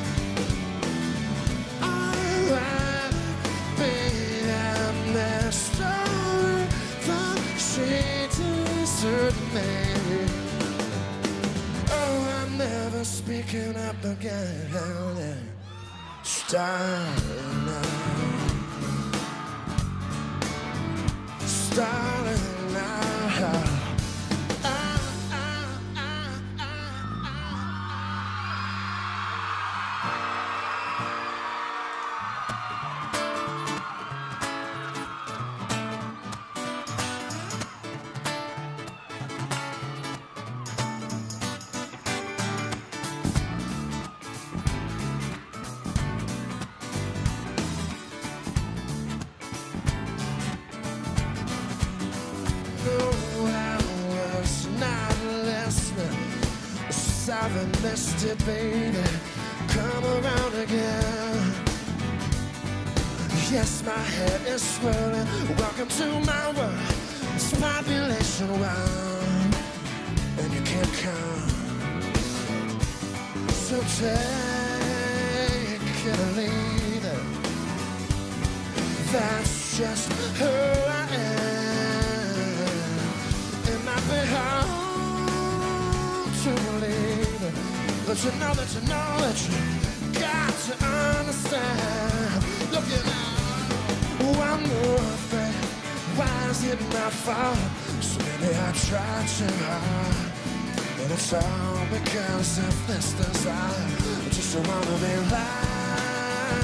I'd rather be in this story than she deserted me. Never speaking up again. Starting now. Starting now. I've missed it, baby. Come around again. Yes, my head is swirling. Welcome to my world. It's population wild, and you can't come. So take it or leave it. That's just who I am. It might be hard to believe, but you know that you know that you got to understand. Looking out, one more thing. Why is it my fault? So maybe I tried too hard, and it's all because of this desire. I just don't wanna be lied.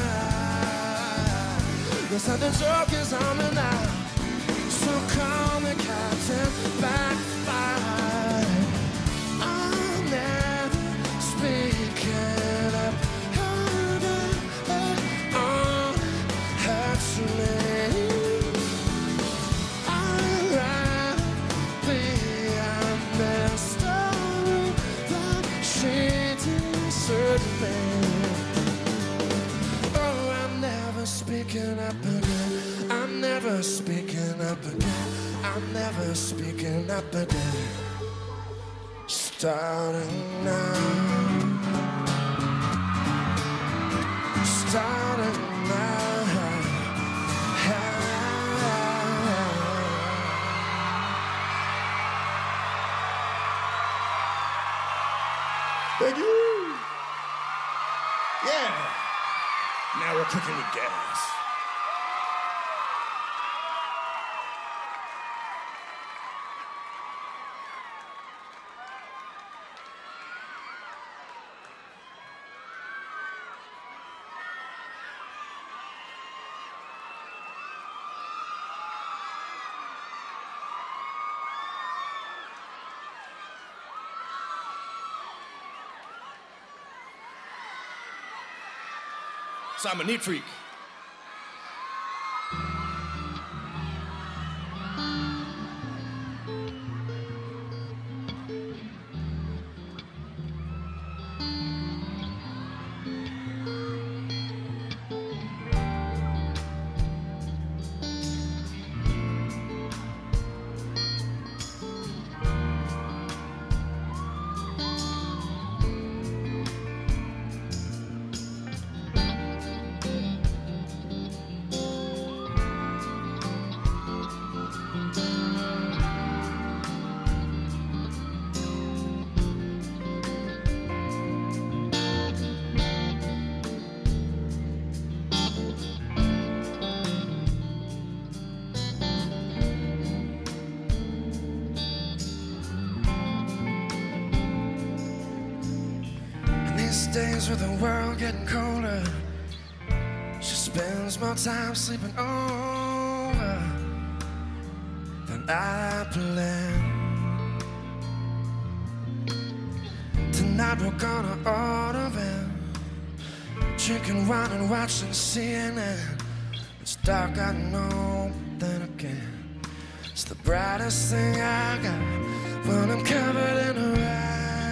Yes, and the joke is on me now. So call me Captain Backfire. I'm never speaking up. Oh, hurts me. I'd rather be on their story than she deserted me. Oh, I'm never speaking up again. I'm never speaking up again. I'm never speaking up again. Starting now. Starting now. Now we're cooking with gas. So I'm a neat freak. Days with the world getting colder, she spends more time sleeping over than I planned. Tonight we're gonna order in, drinking wine and watching C N N. It's dark, I know, but then again, it's the brightest thing I got when I'm covered in a rag.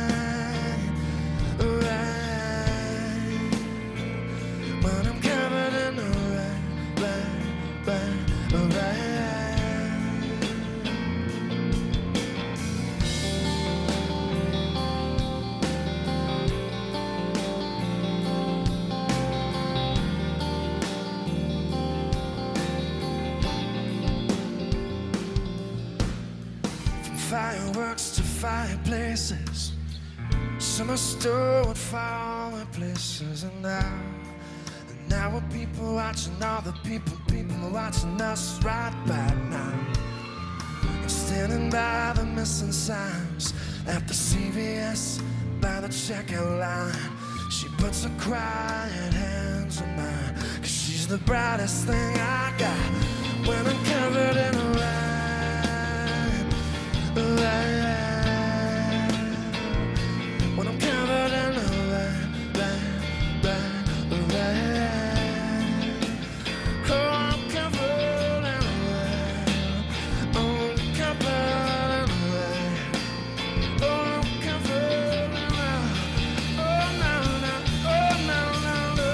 Fireworks to fireplaces, summer stored far away places, and now, and now we're people watching all the people, people are watching us right by now. I'm standing by the missing signs at the C V S by the checkout line. She puts her quiet hands on mine, 'cause she's the brightest thing I got when I'm covered in a rag. When I'm covered in a rag, rag, rag, rag. Oh, I'm covered in a rag. Oh, I'm covered in a rag. Oh, I'm covered in a rag. Oh, no, no, oh, no, no, no.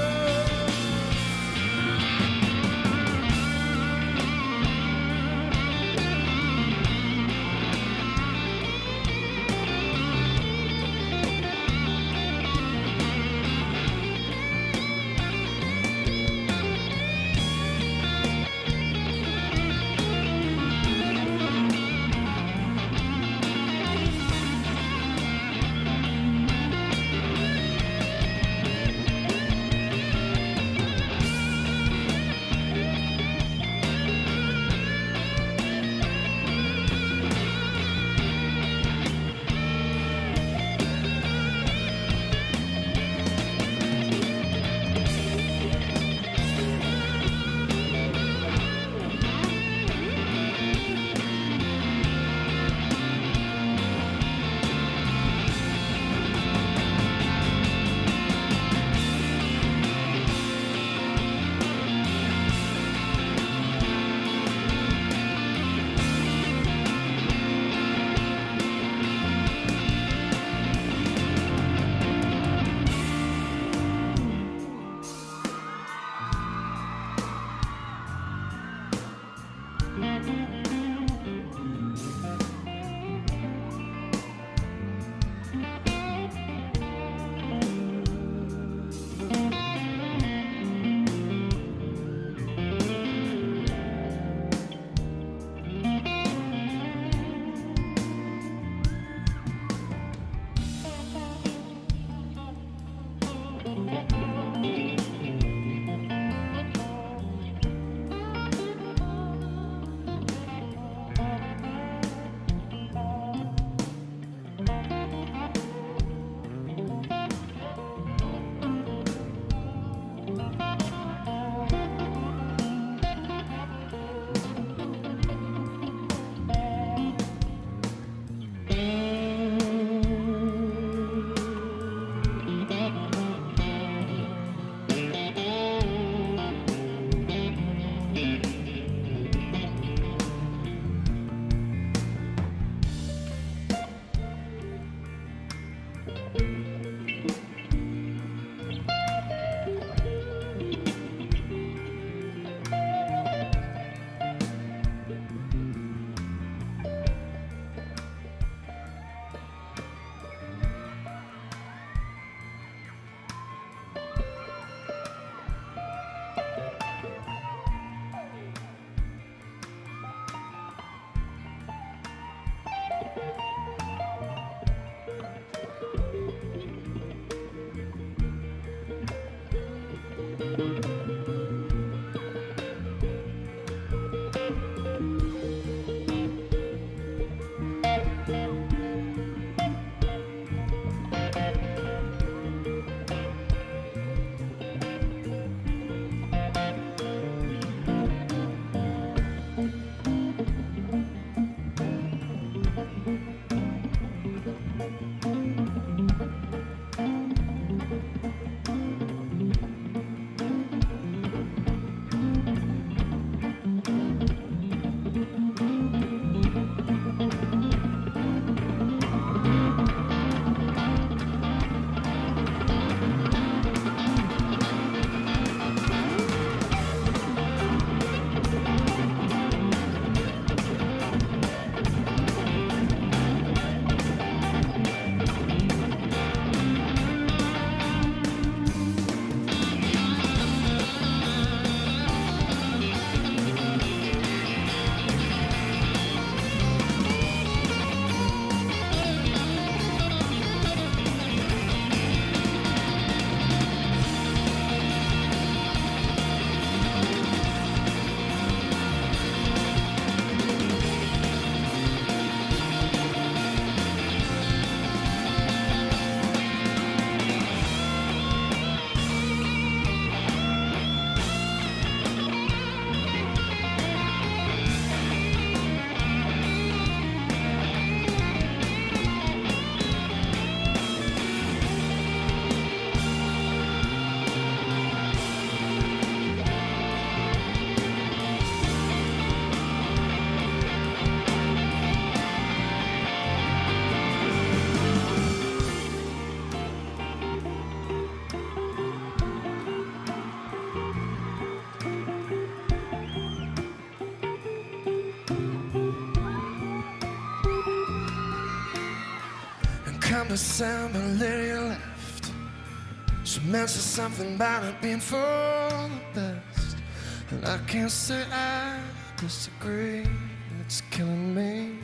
in December, Lydia left. She mentioned something about it being for the best, and I can't say I disagree. It's killing me.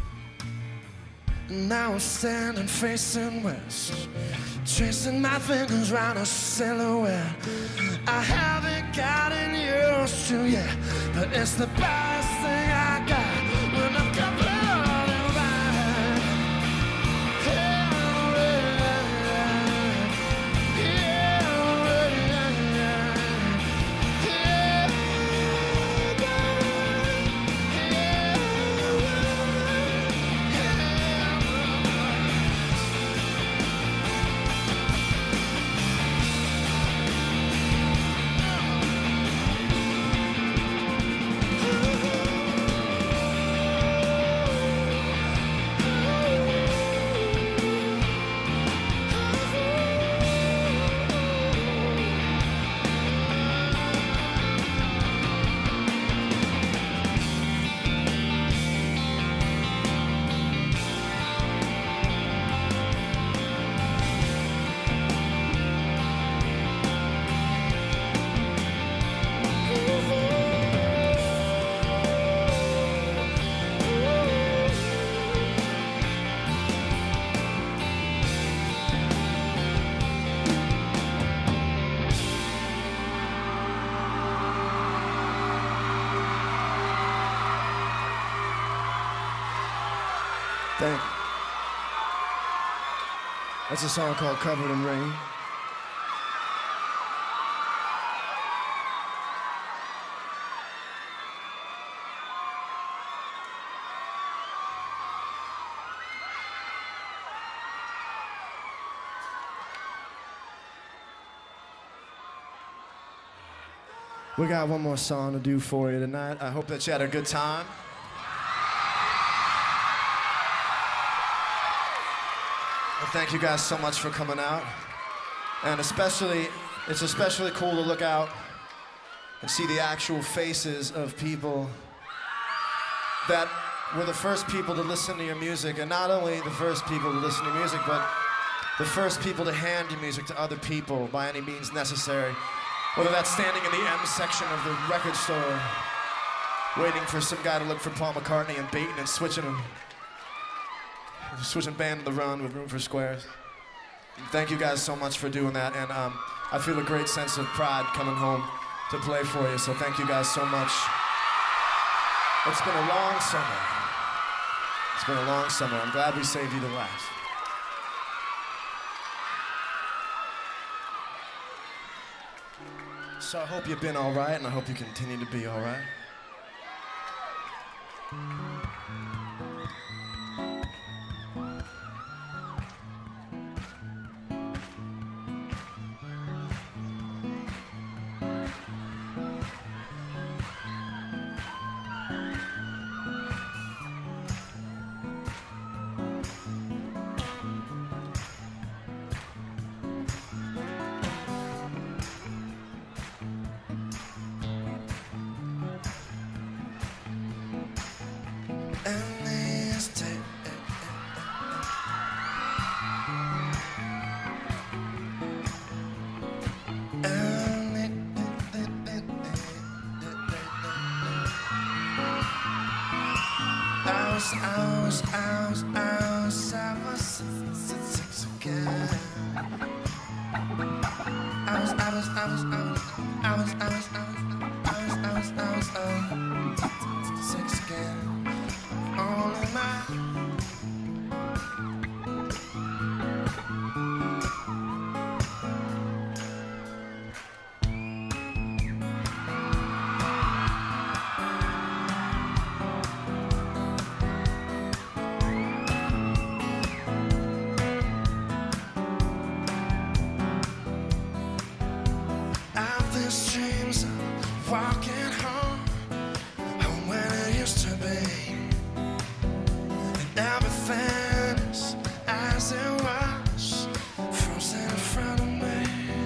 And now I'm standing facing west, tracing my fingers round a silhouette I haven't gotten used to yet, but it's the best thing I got when I'm completely right. Yeah, yeah, Thank you. That's a song called Covered in Rain. We got one more song to do for you tonight. I hope that you had a good time. And thank you guys so much for coming out. And especially, it's especially cool to look out and see the actual faces of people that were the first people to listen to your music. And not only the first people to listen to your music, but the first people to hand your music to other people by any means necessary. Whether that's standing in the M section of the record store, waiting for some guy to look for Paul McCartney and baiting and switching him. Switching Band on the Run with Room for Squares. Thank you guys so much for doing that, and um, I feel a great sense of pride coming home to play for you, so thank you guys so much. It's been a long summer. It's been a long summer. I'm glad we saved you the last. So I hope you've been all right, and I hope you continue to be all right. Hours, hours, hours, hours, six again. Hours, hours, hours, hours, hours, hours, hours, hours, hours, hours, six again. Only my. Dreams of walking home, home when it used to be, and everything is as it was, frozen in front of me.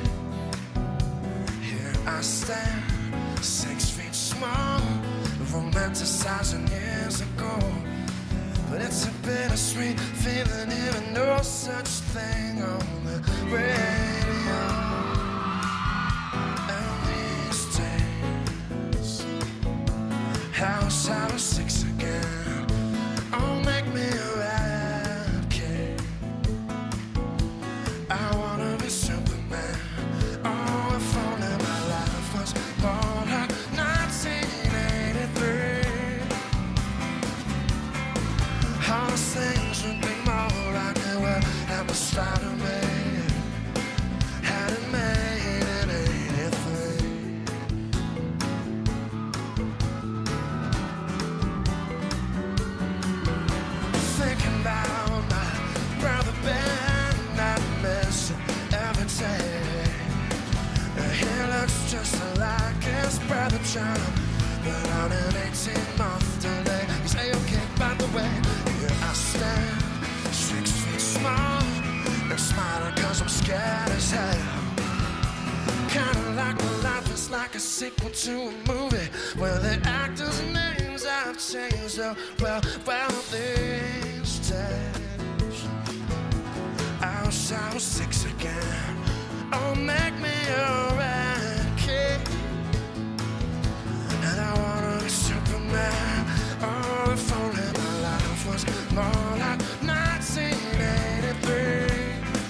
Here I stand, six feet small, romanticizing years ago, But it's a bittersweet feeling hearing no such thing on the radio. And these days, house hour six again. Oh, make me a rat king. I wanna be Superman. Oh, if only my life was more like nineteen eighty-three. All those things would be more like they were at the start of me. Had it made in eighty-three. Thinking about my brother Ben, I miss him every day. He looks just like his brother John, but on an eighteen-month delay. He's A-okay, by the way. Here I stand, six feet small, and smiling 'cause I'm scared as hell. Kinda like my life is like a sequel to a movie where the actors' names have changed. Oh, well, well, these days I wish I was six again. Oh, make me a rat king. And I wanna be Superman. Oh, if only my life was more like nineteen eighty-three.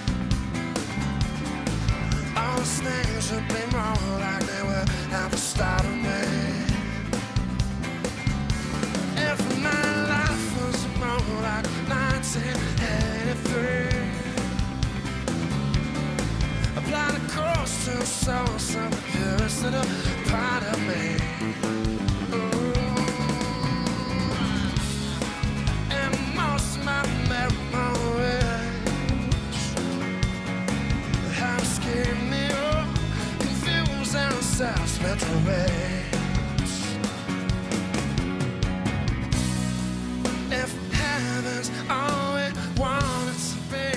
All those things would be more like they were at the start of me. If my life was more like nineteen eighty-three. Apply the course to souls of the purest little part of me. Spent away. If heaven's all we want it to be,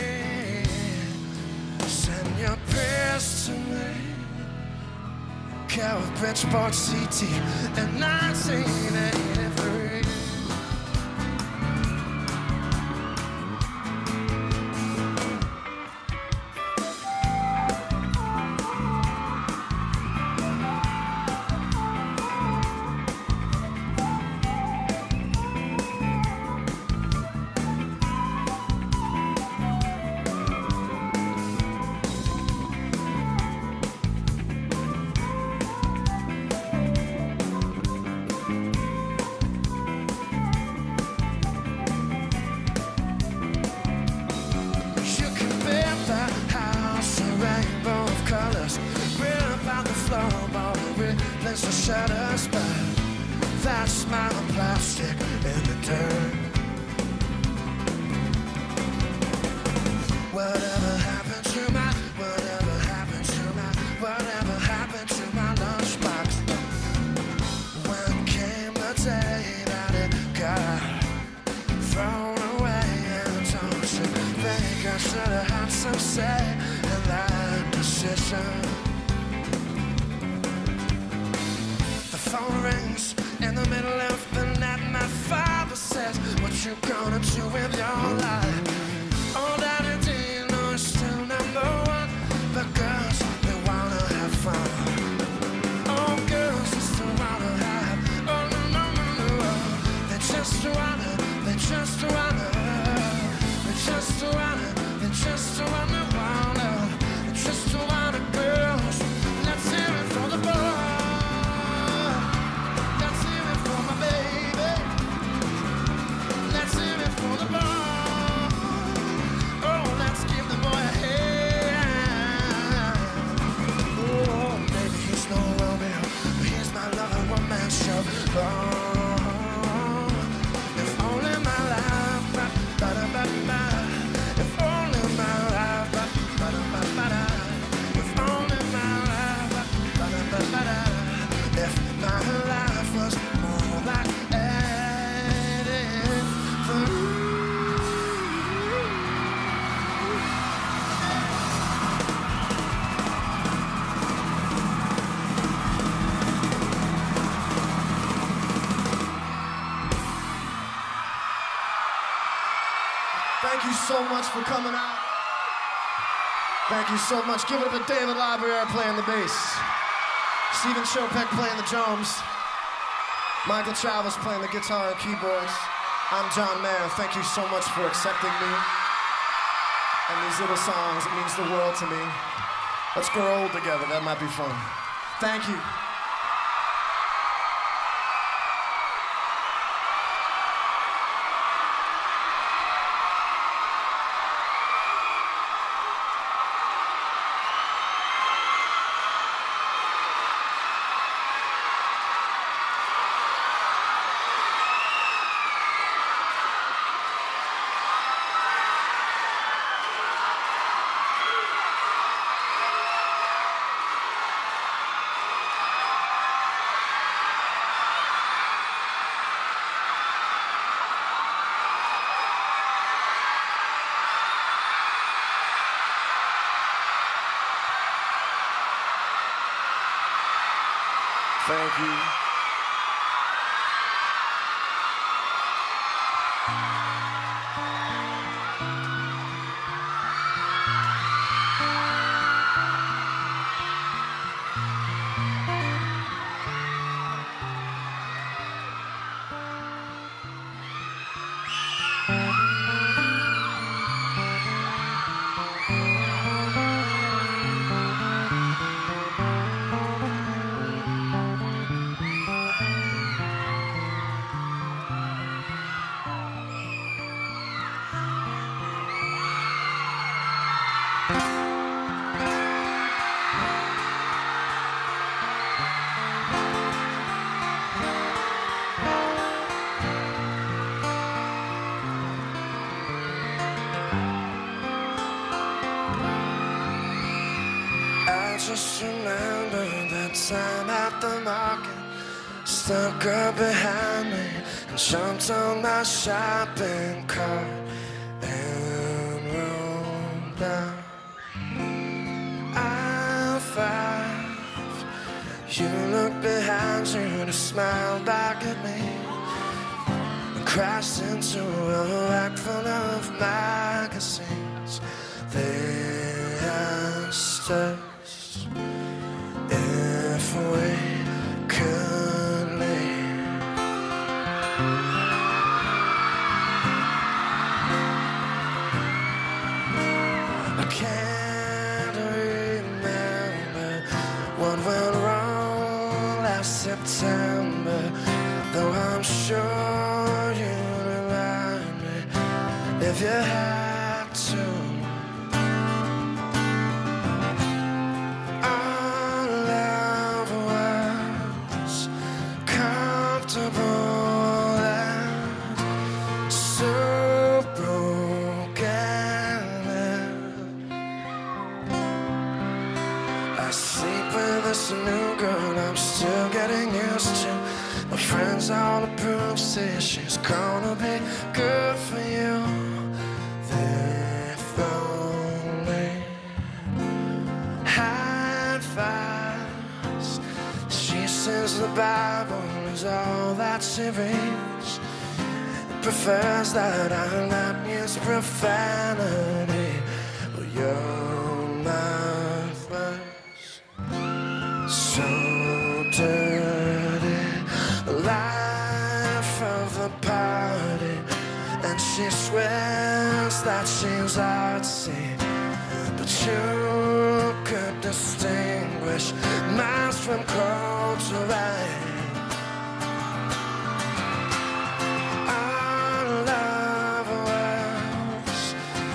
send your prayers to me. Care of Bridgeport C T in nineteen eighty-three. So shut us back. That smile of plastic in the dirt. Whatever happened to my, whatever happened to my, whatever happened to my lunchbox? When came the day that it got thrown away, and don't you think I should have had some say in that decision? Phone rings in the middle of the night. My father says, what you gonna do with your life? Oh, Daddy, do you know it's still number one? But girls, they wanna have fun. Oh, girls, they still wanna have. Oh, no, no, no, no. They just wanna, they just wanna, they just wanna, they just wanna, wanna, they just wanna, girls. Let's hear it for the boys. Oh, if only my life, ba, ba, da, ba, ba. If only my life, ba, ba, da, ba, ba, da. If only my life, ba, ba, da, ba, ba, da. If my life was more like eighty-three. you so much for coming out. Thank you so much. Give it up to David LaBerriere playing the bass. Stephen Chopek playing the drums. Michael Chavez playing the guitar and keyboards. I'm John Mayer. Thank you so much for accepting me. And these little songs, it means the world to me. Let's grow old together. That might be fun. Thank you. Thank you. I just remember that time at the market, stuck up behind me and jumped on my shopping cart and rolled down aisle five. You looked behind you to smile back at me and crashed into a rack full of magazines. They asked us if we could leave. I can't remember what went wrong last September, though I'm sure you'd remind me if you had to. I sleep with this new girl I'm still getting used to. My friends all approve, say she's gonna be good for you. If only had fives. She says the Bible is all that she reads. Prefers that I not use profanity. Well, you're my friend. So dirty, life of the party, and she swears that she's artsy, but you could distinguish miles from cold to rain. Our love was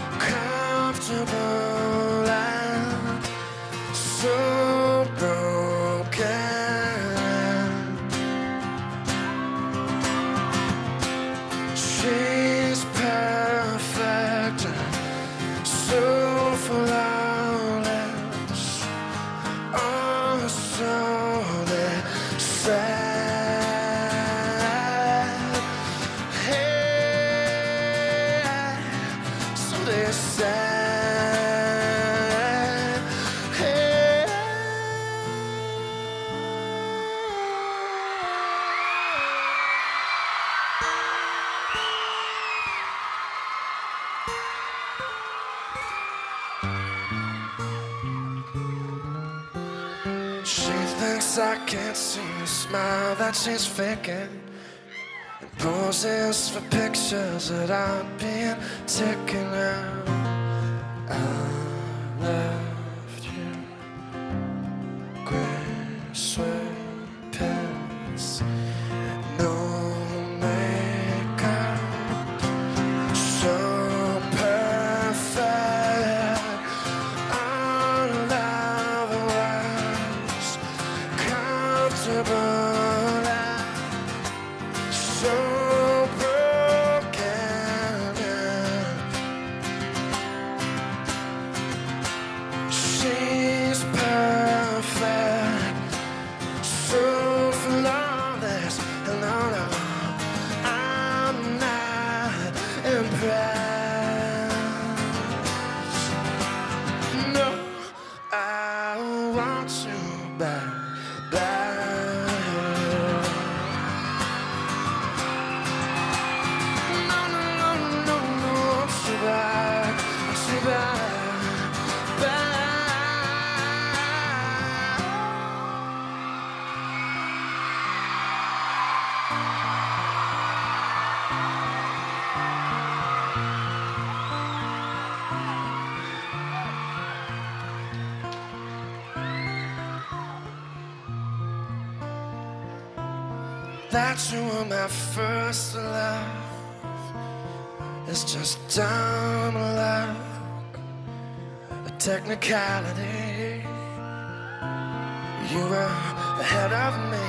comfortable and so broken. She's perfect, so flawless, oh so can't see a smile that she's faking, and poses for pictures that aren't being taken out. I left you, gray sweatpants, no makeup, so perfect. Our love was comfortable and so broken. She's perfect, so flawless, and no, no, I'm not impressed. No, I want you back, back. No, no, no, no, no, I want you back, I want you back, back. That you were my first love, it's just dumb luck, a technicality. You were ahead of me.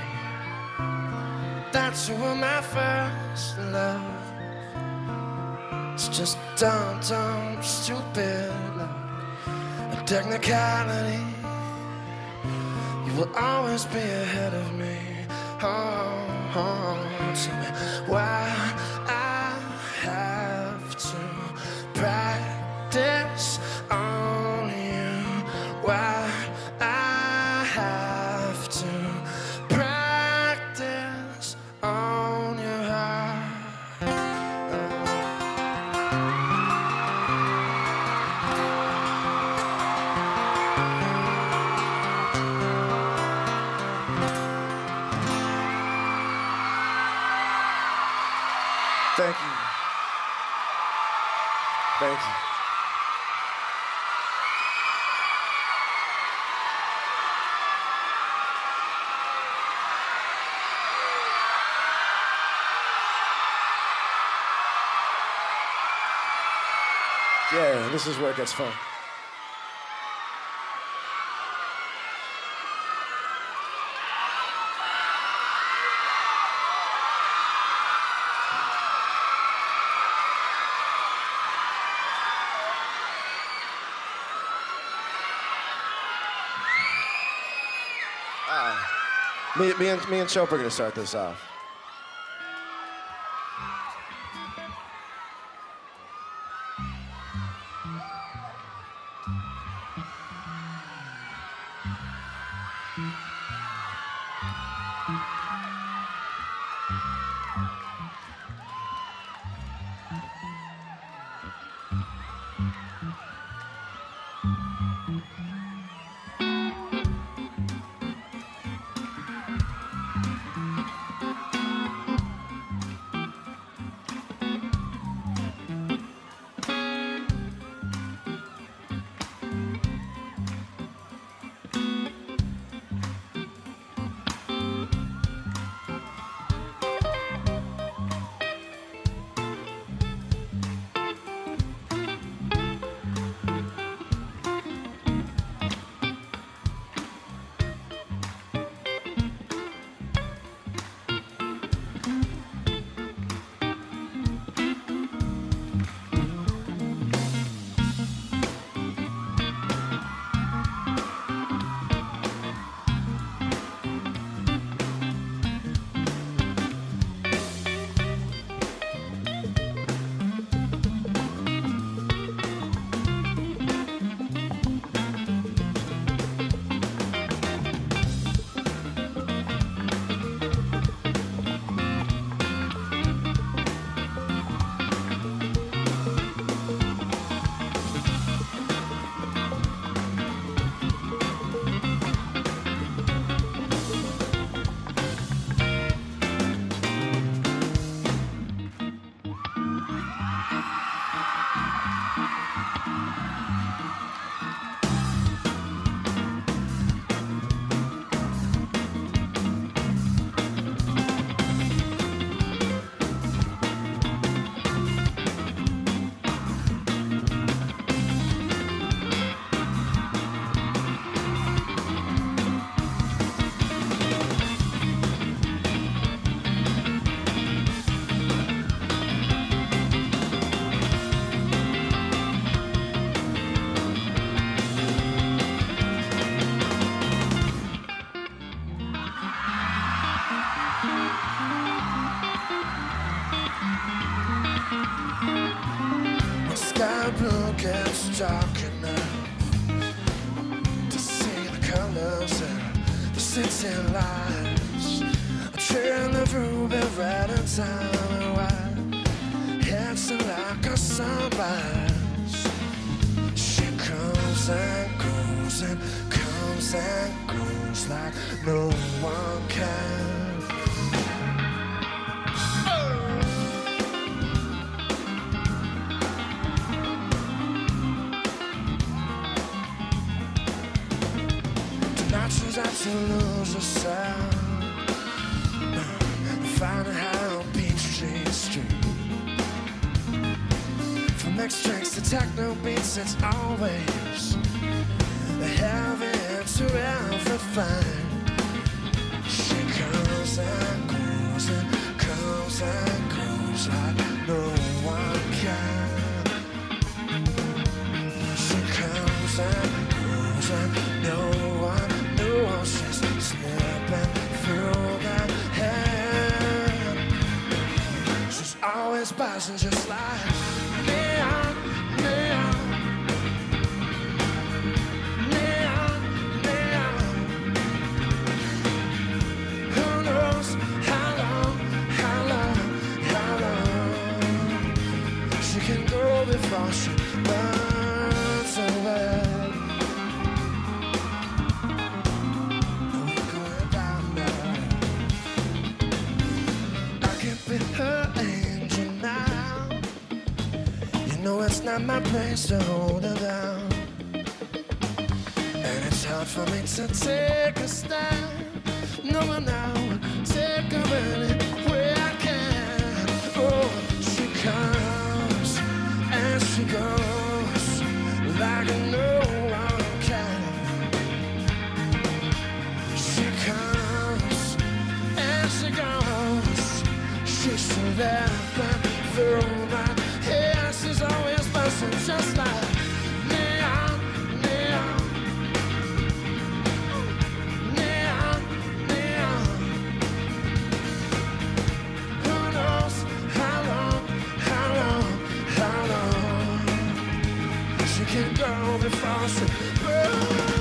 That you were my first love, it's just dumb, dumb, stupid luck, a technicality. You will always be ahead of me. Oh, oh, tell me why I have to practice on you. Why I have to practice on your heart. Thank you. Thank you. Yeah, this is where it gets fun. Uh, me, me, and, me and Chope are going to start this off. city lights, a train the ruby red and time and white, heads like a sunrise. She comes and goes and comes and goes like no one can. She's out to lose herself, finding her on Peachtree Street. From mixed drinks to techno beats, it's always the heavy into everything. She comes and goes and comes and goes like no one can. She comes and goes and no one. She's slipping through my head. She's always buzzing just like neon, neon, neon, neon. Who knows how long, how long, how long she can go before she burns away. Her angel now. You know it's not my place to hold her down, and it's hard for me to take a stand. No one now, take her anywhere I can. Oh, she comes and she goes like no one can. She comes and she goes. She's slipping through my hair. She's always buzzing just like neon, neon, neon, neon. Who knows how long, how long, how long she can go before she burns.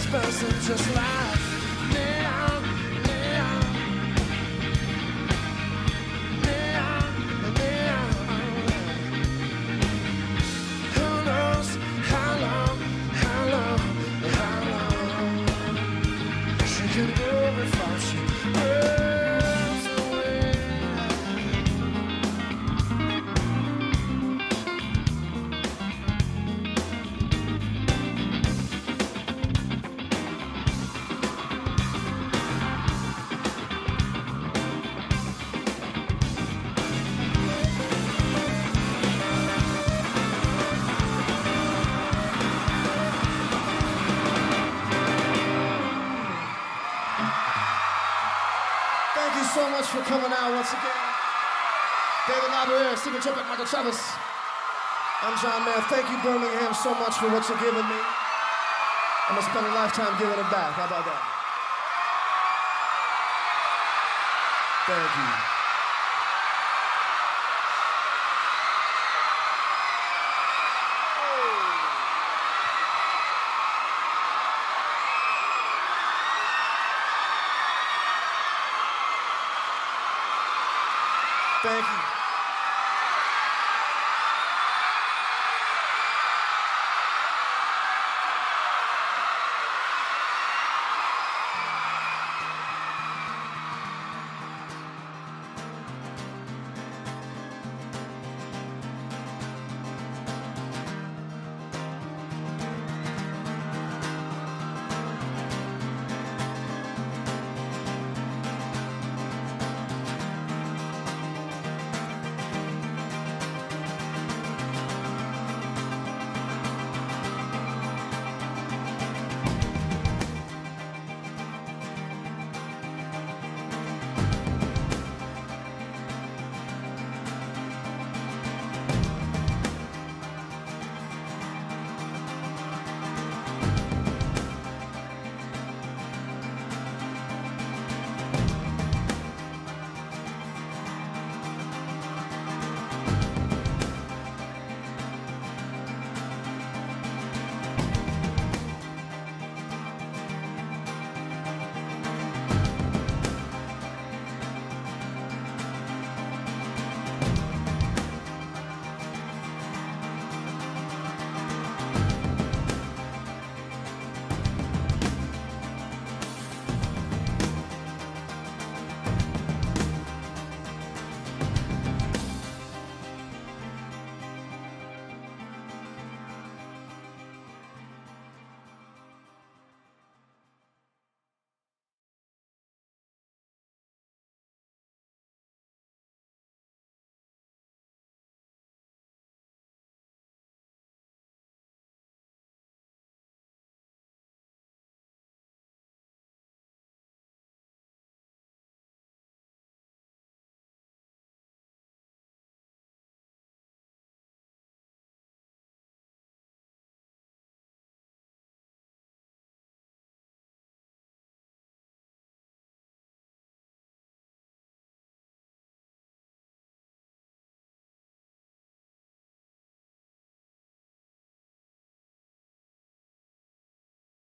person just like neon, neon, neon, neon. Who knows how long, how long, how long she can go before she burns away. Thank you so much for coming out once again. David Laboriere, Stephen Chopek, Michael Travis. I'm John Mayer. Thank you, Birmingham, so much for what you're giving me. I'm gonna spend a lifetime giving it back. How about that? Thank you. Thank you.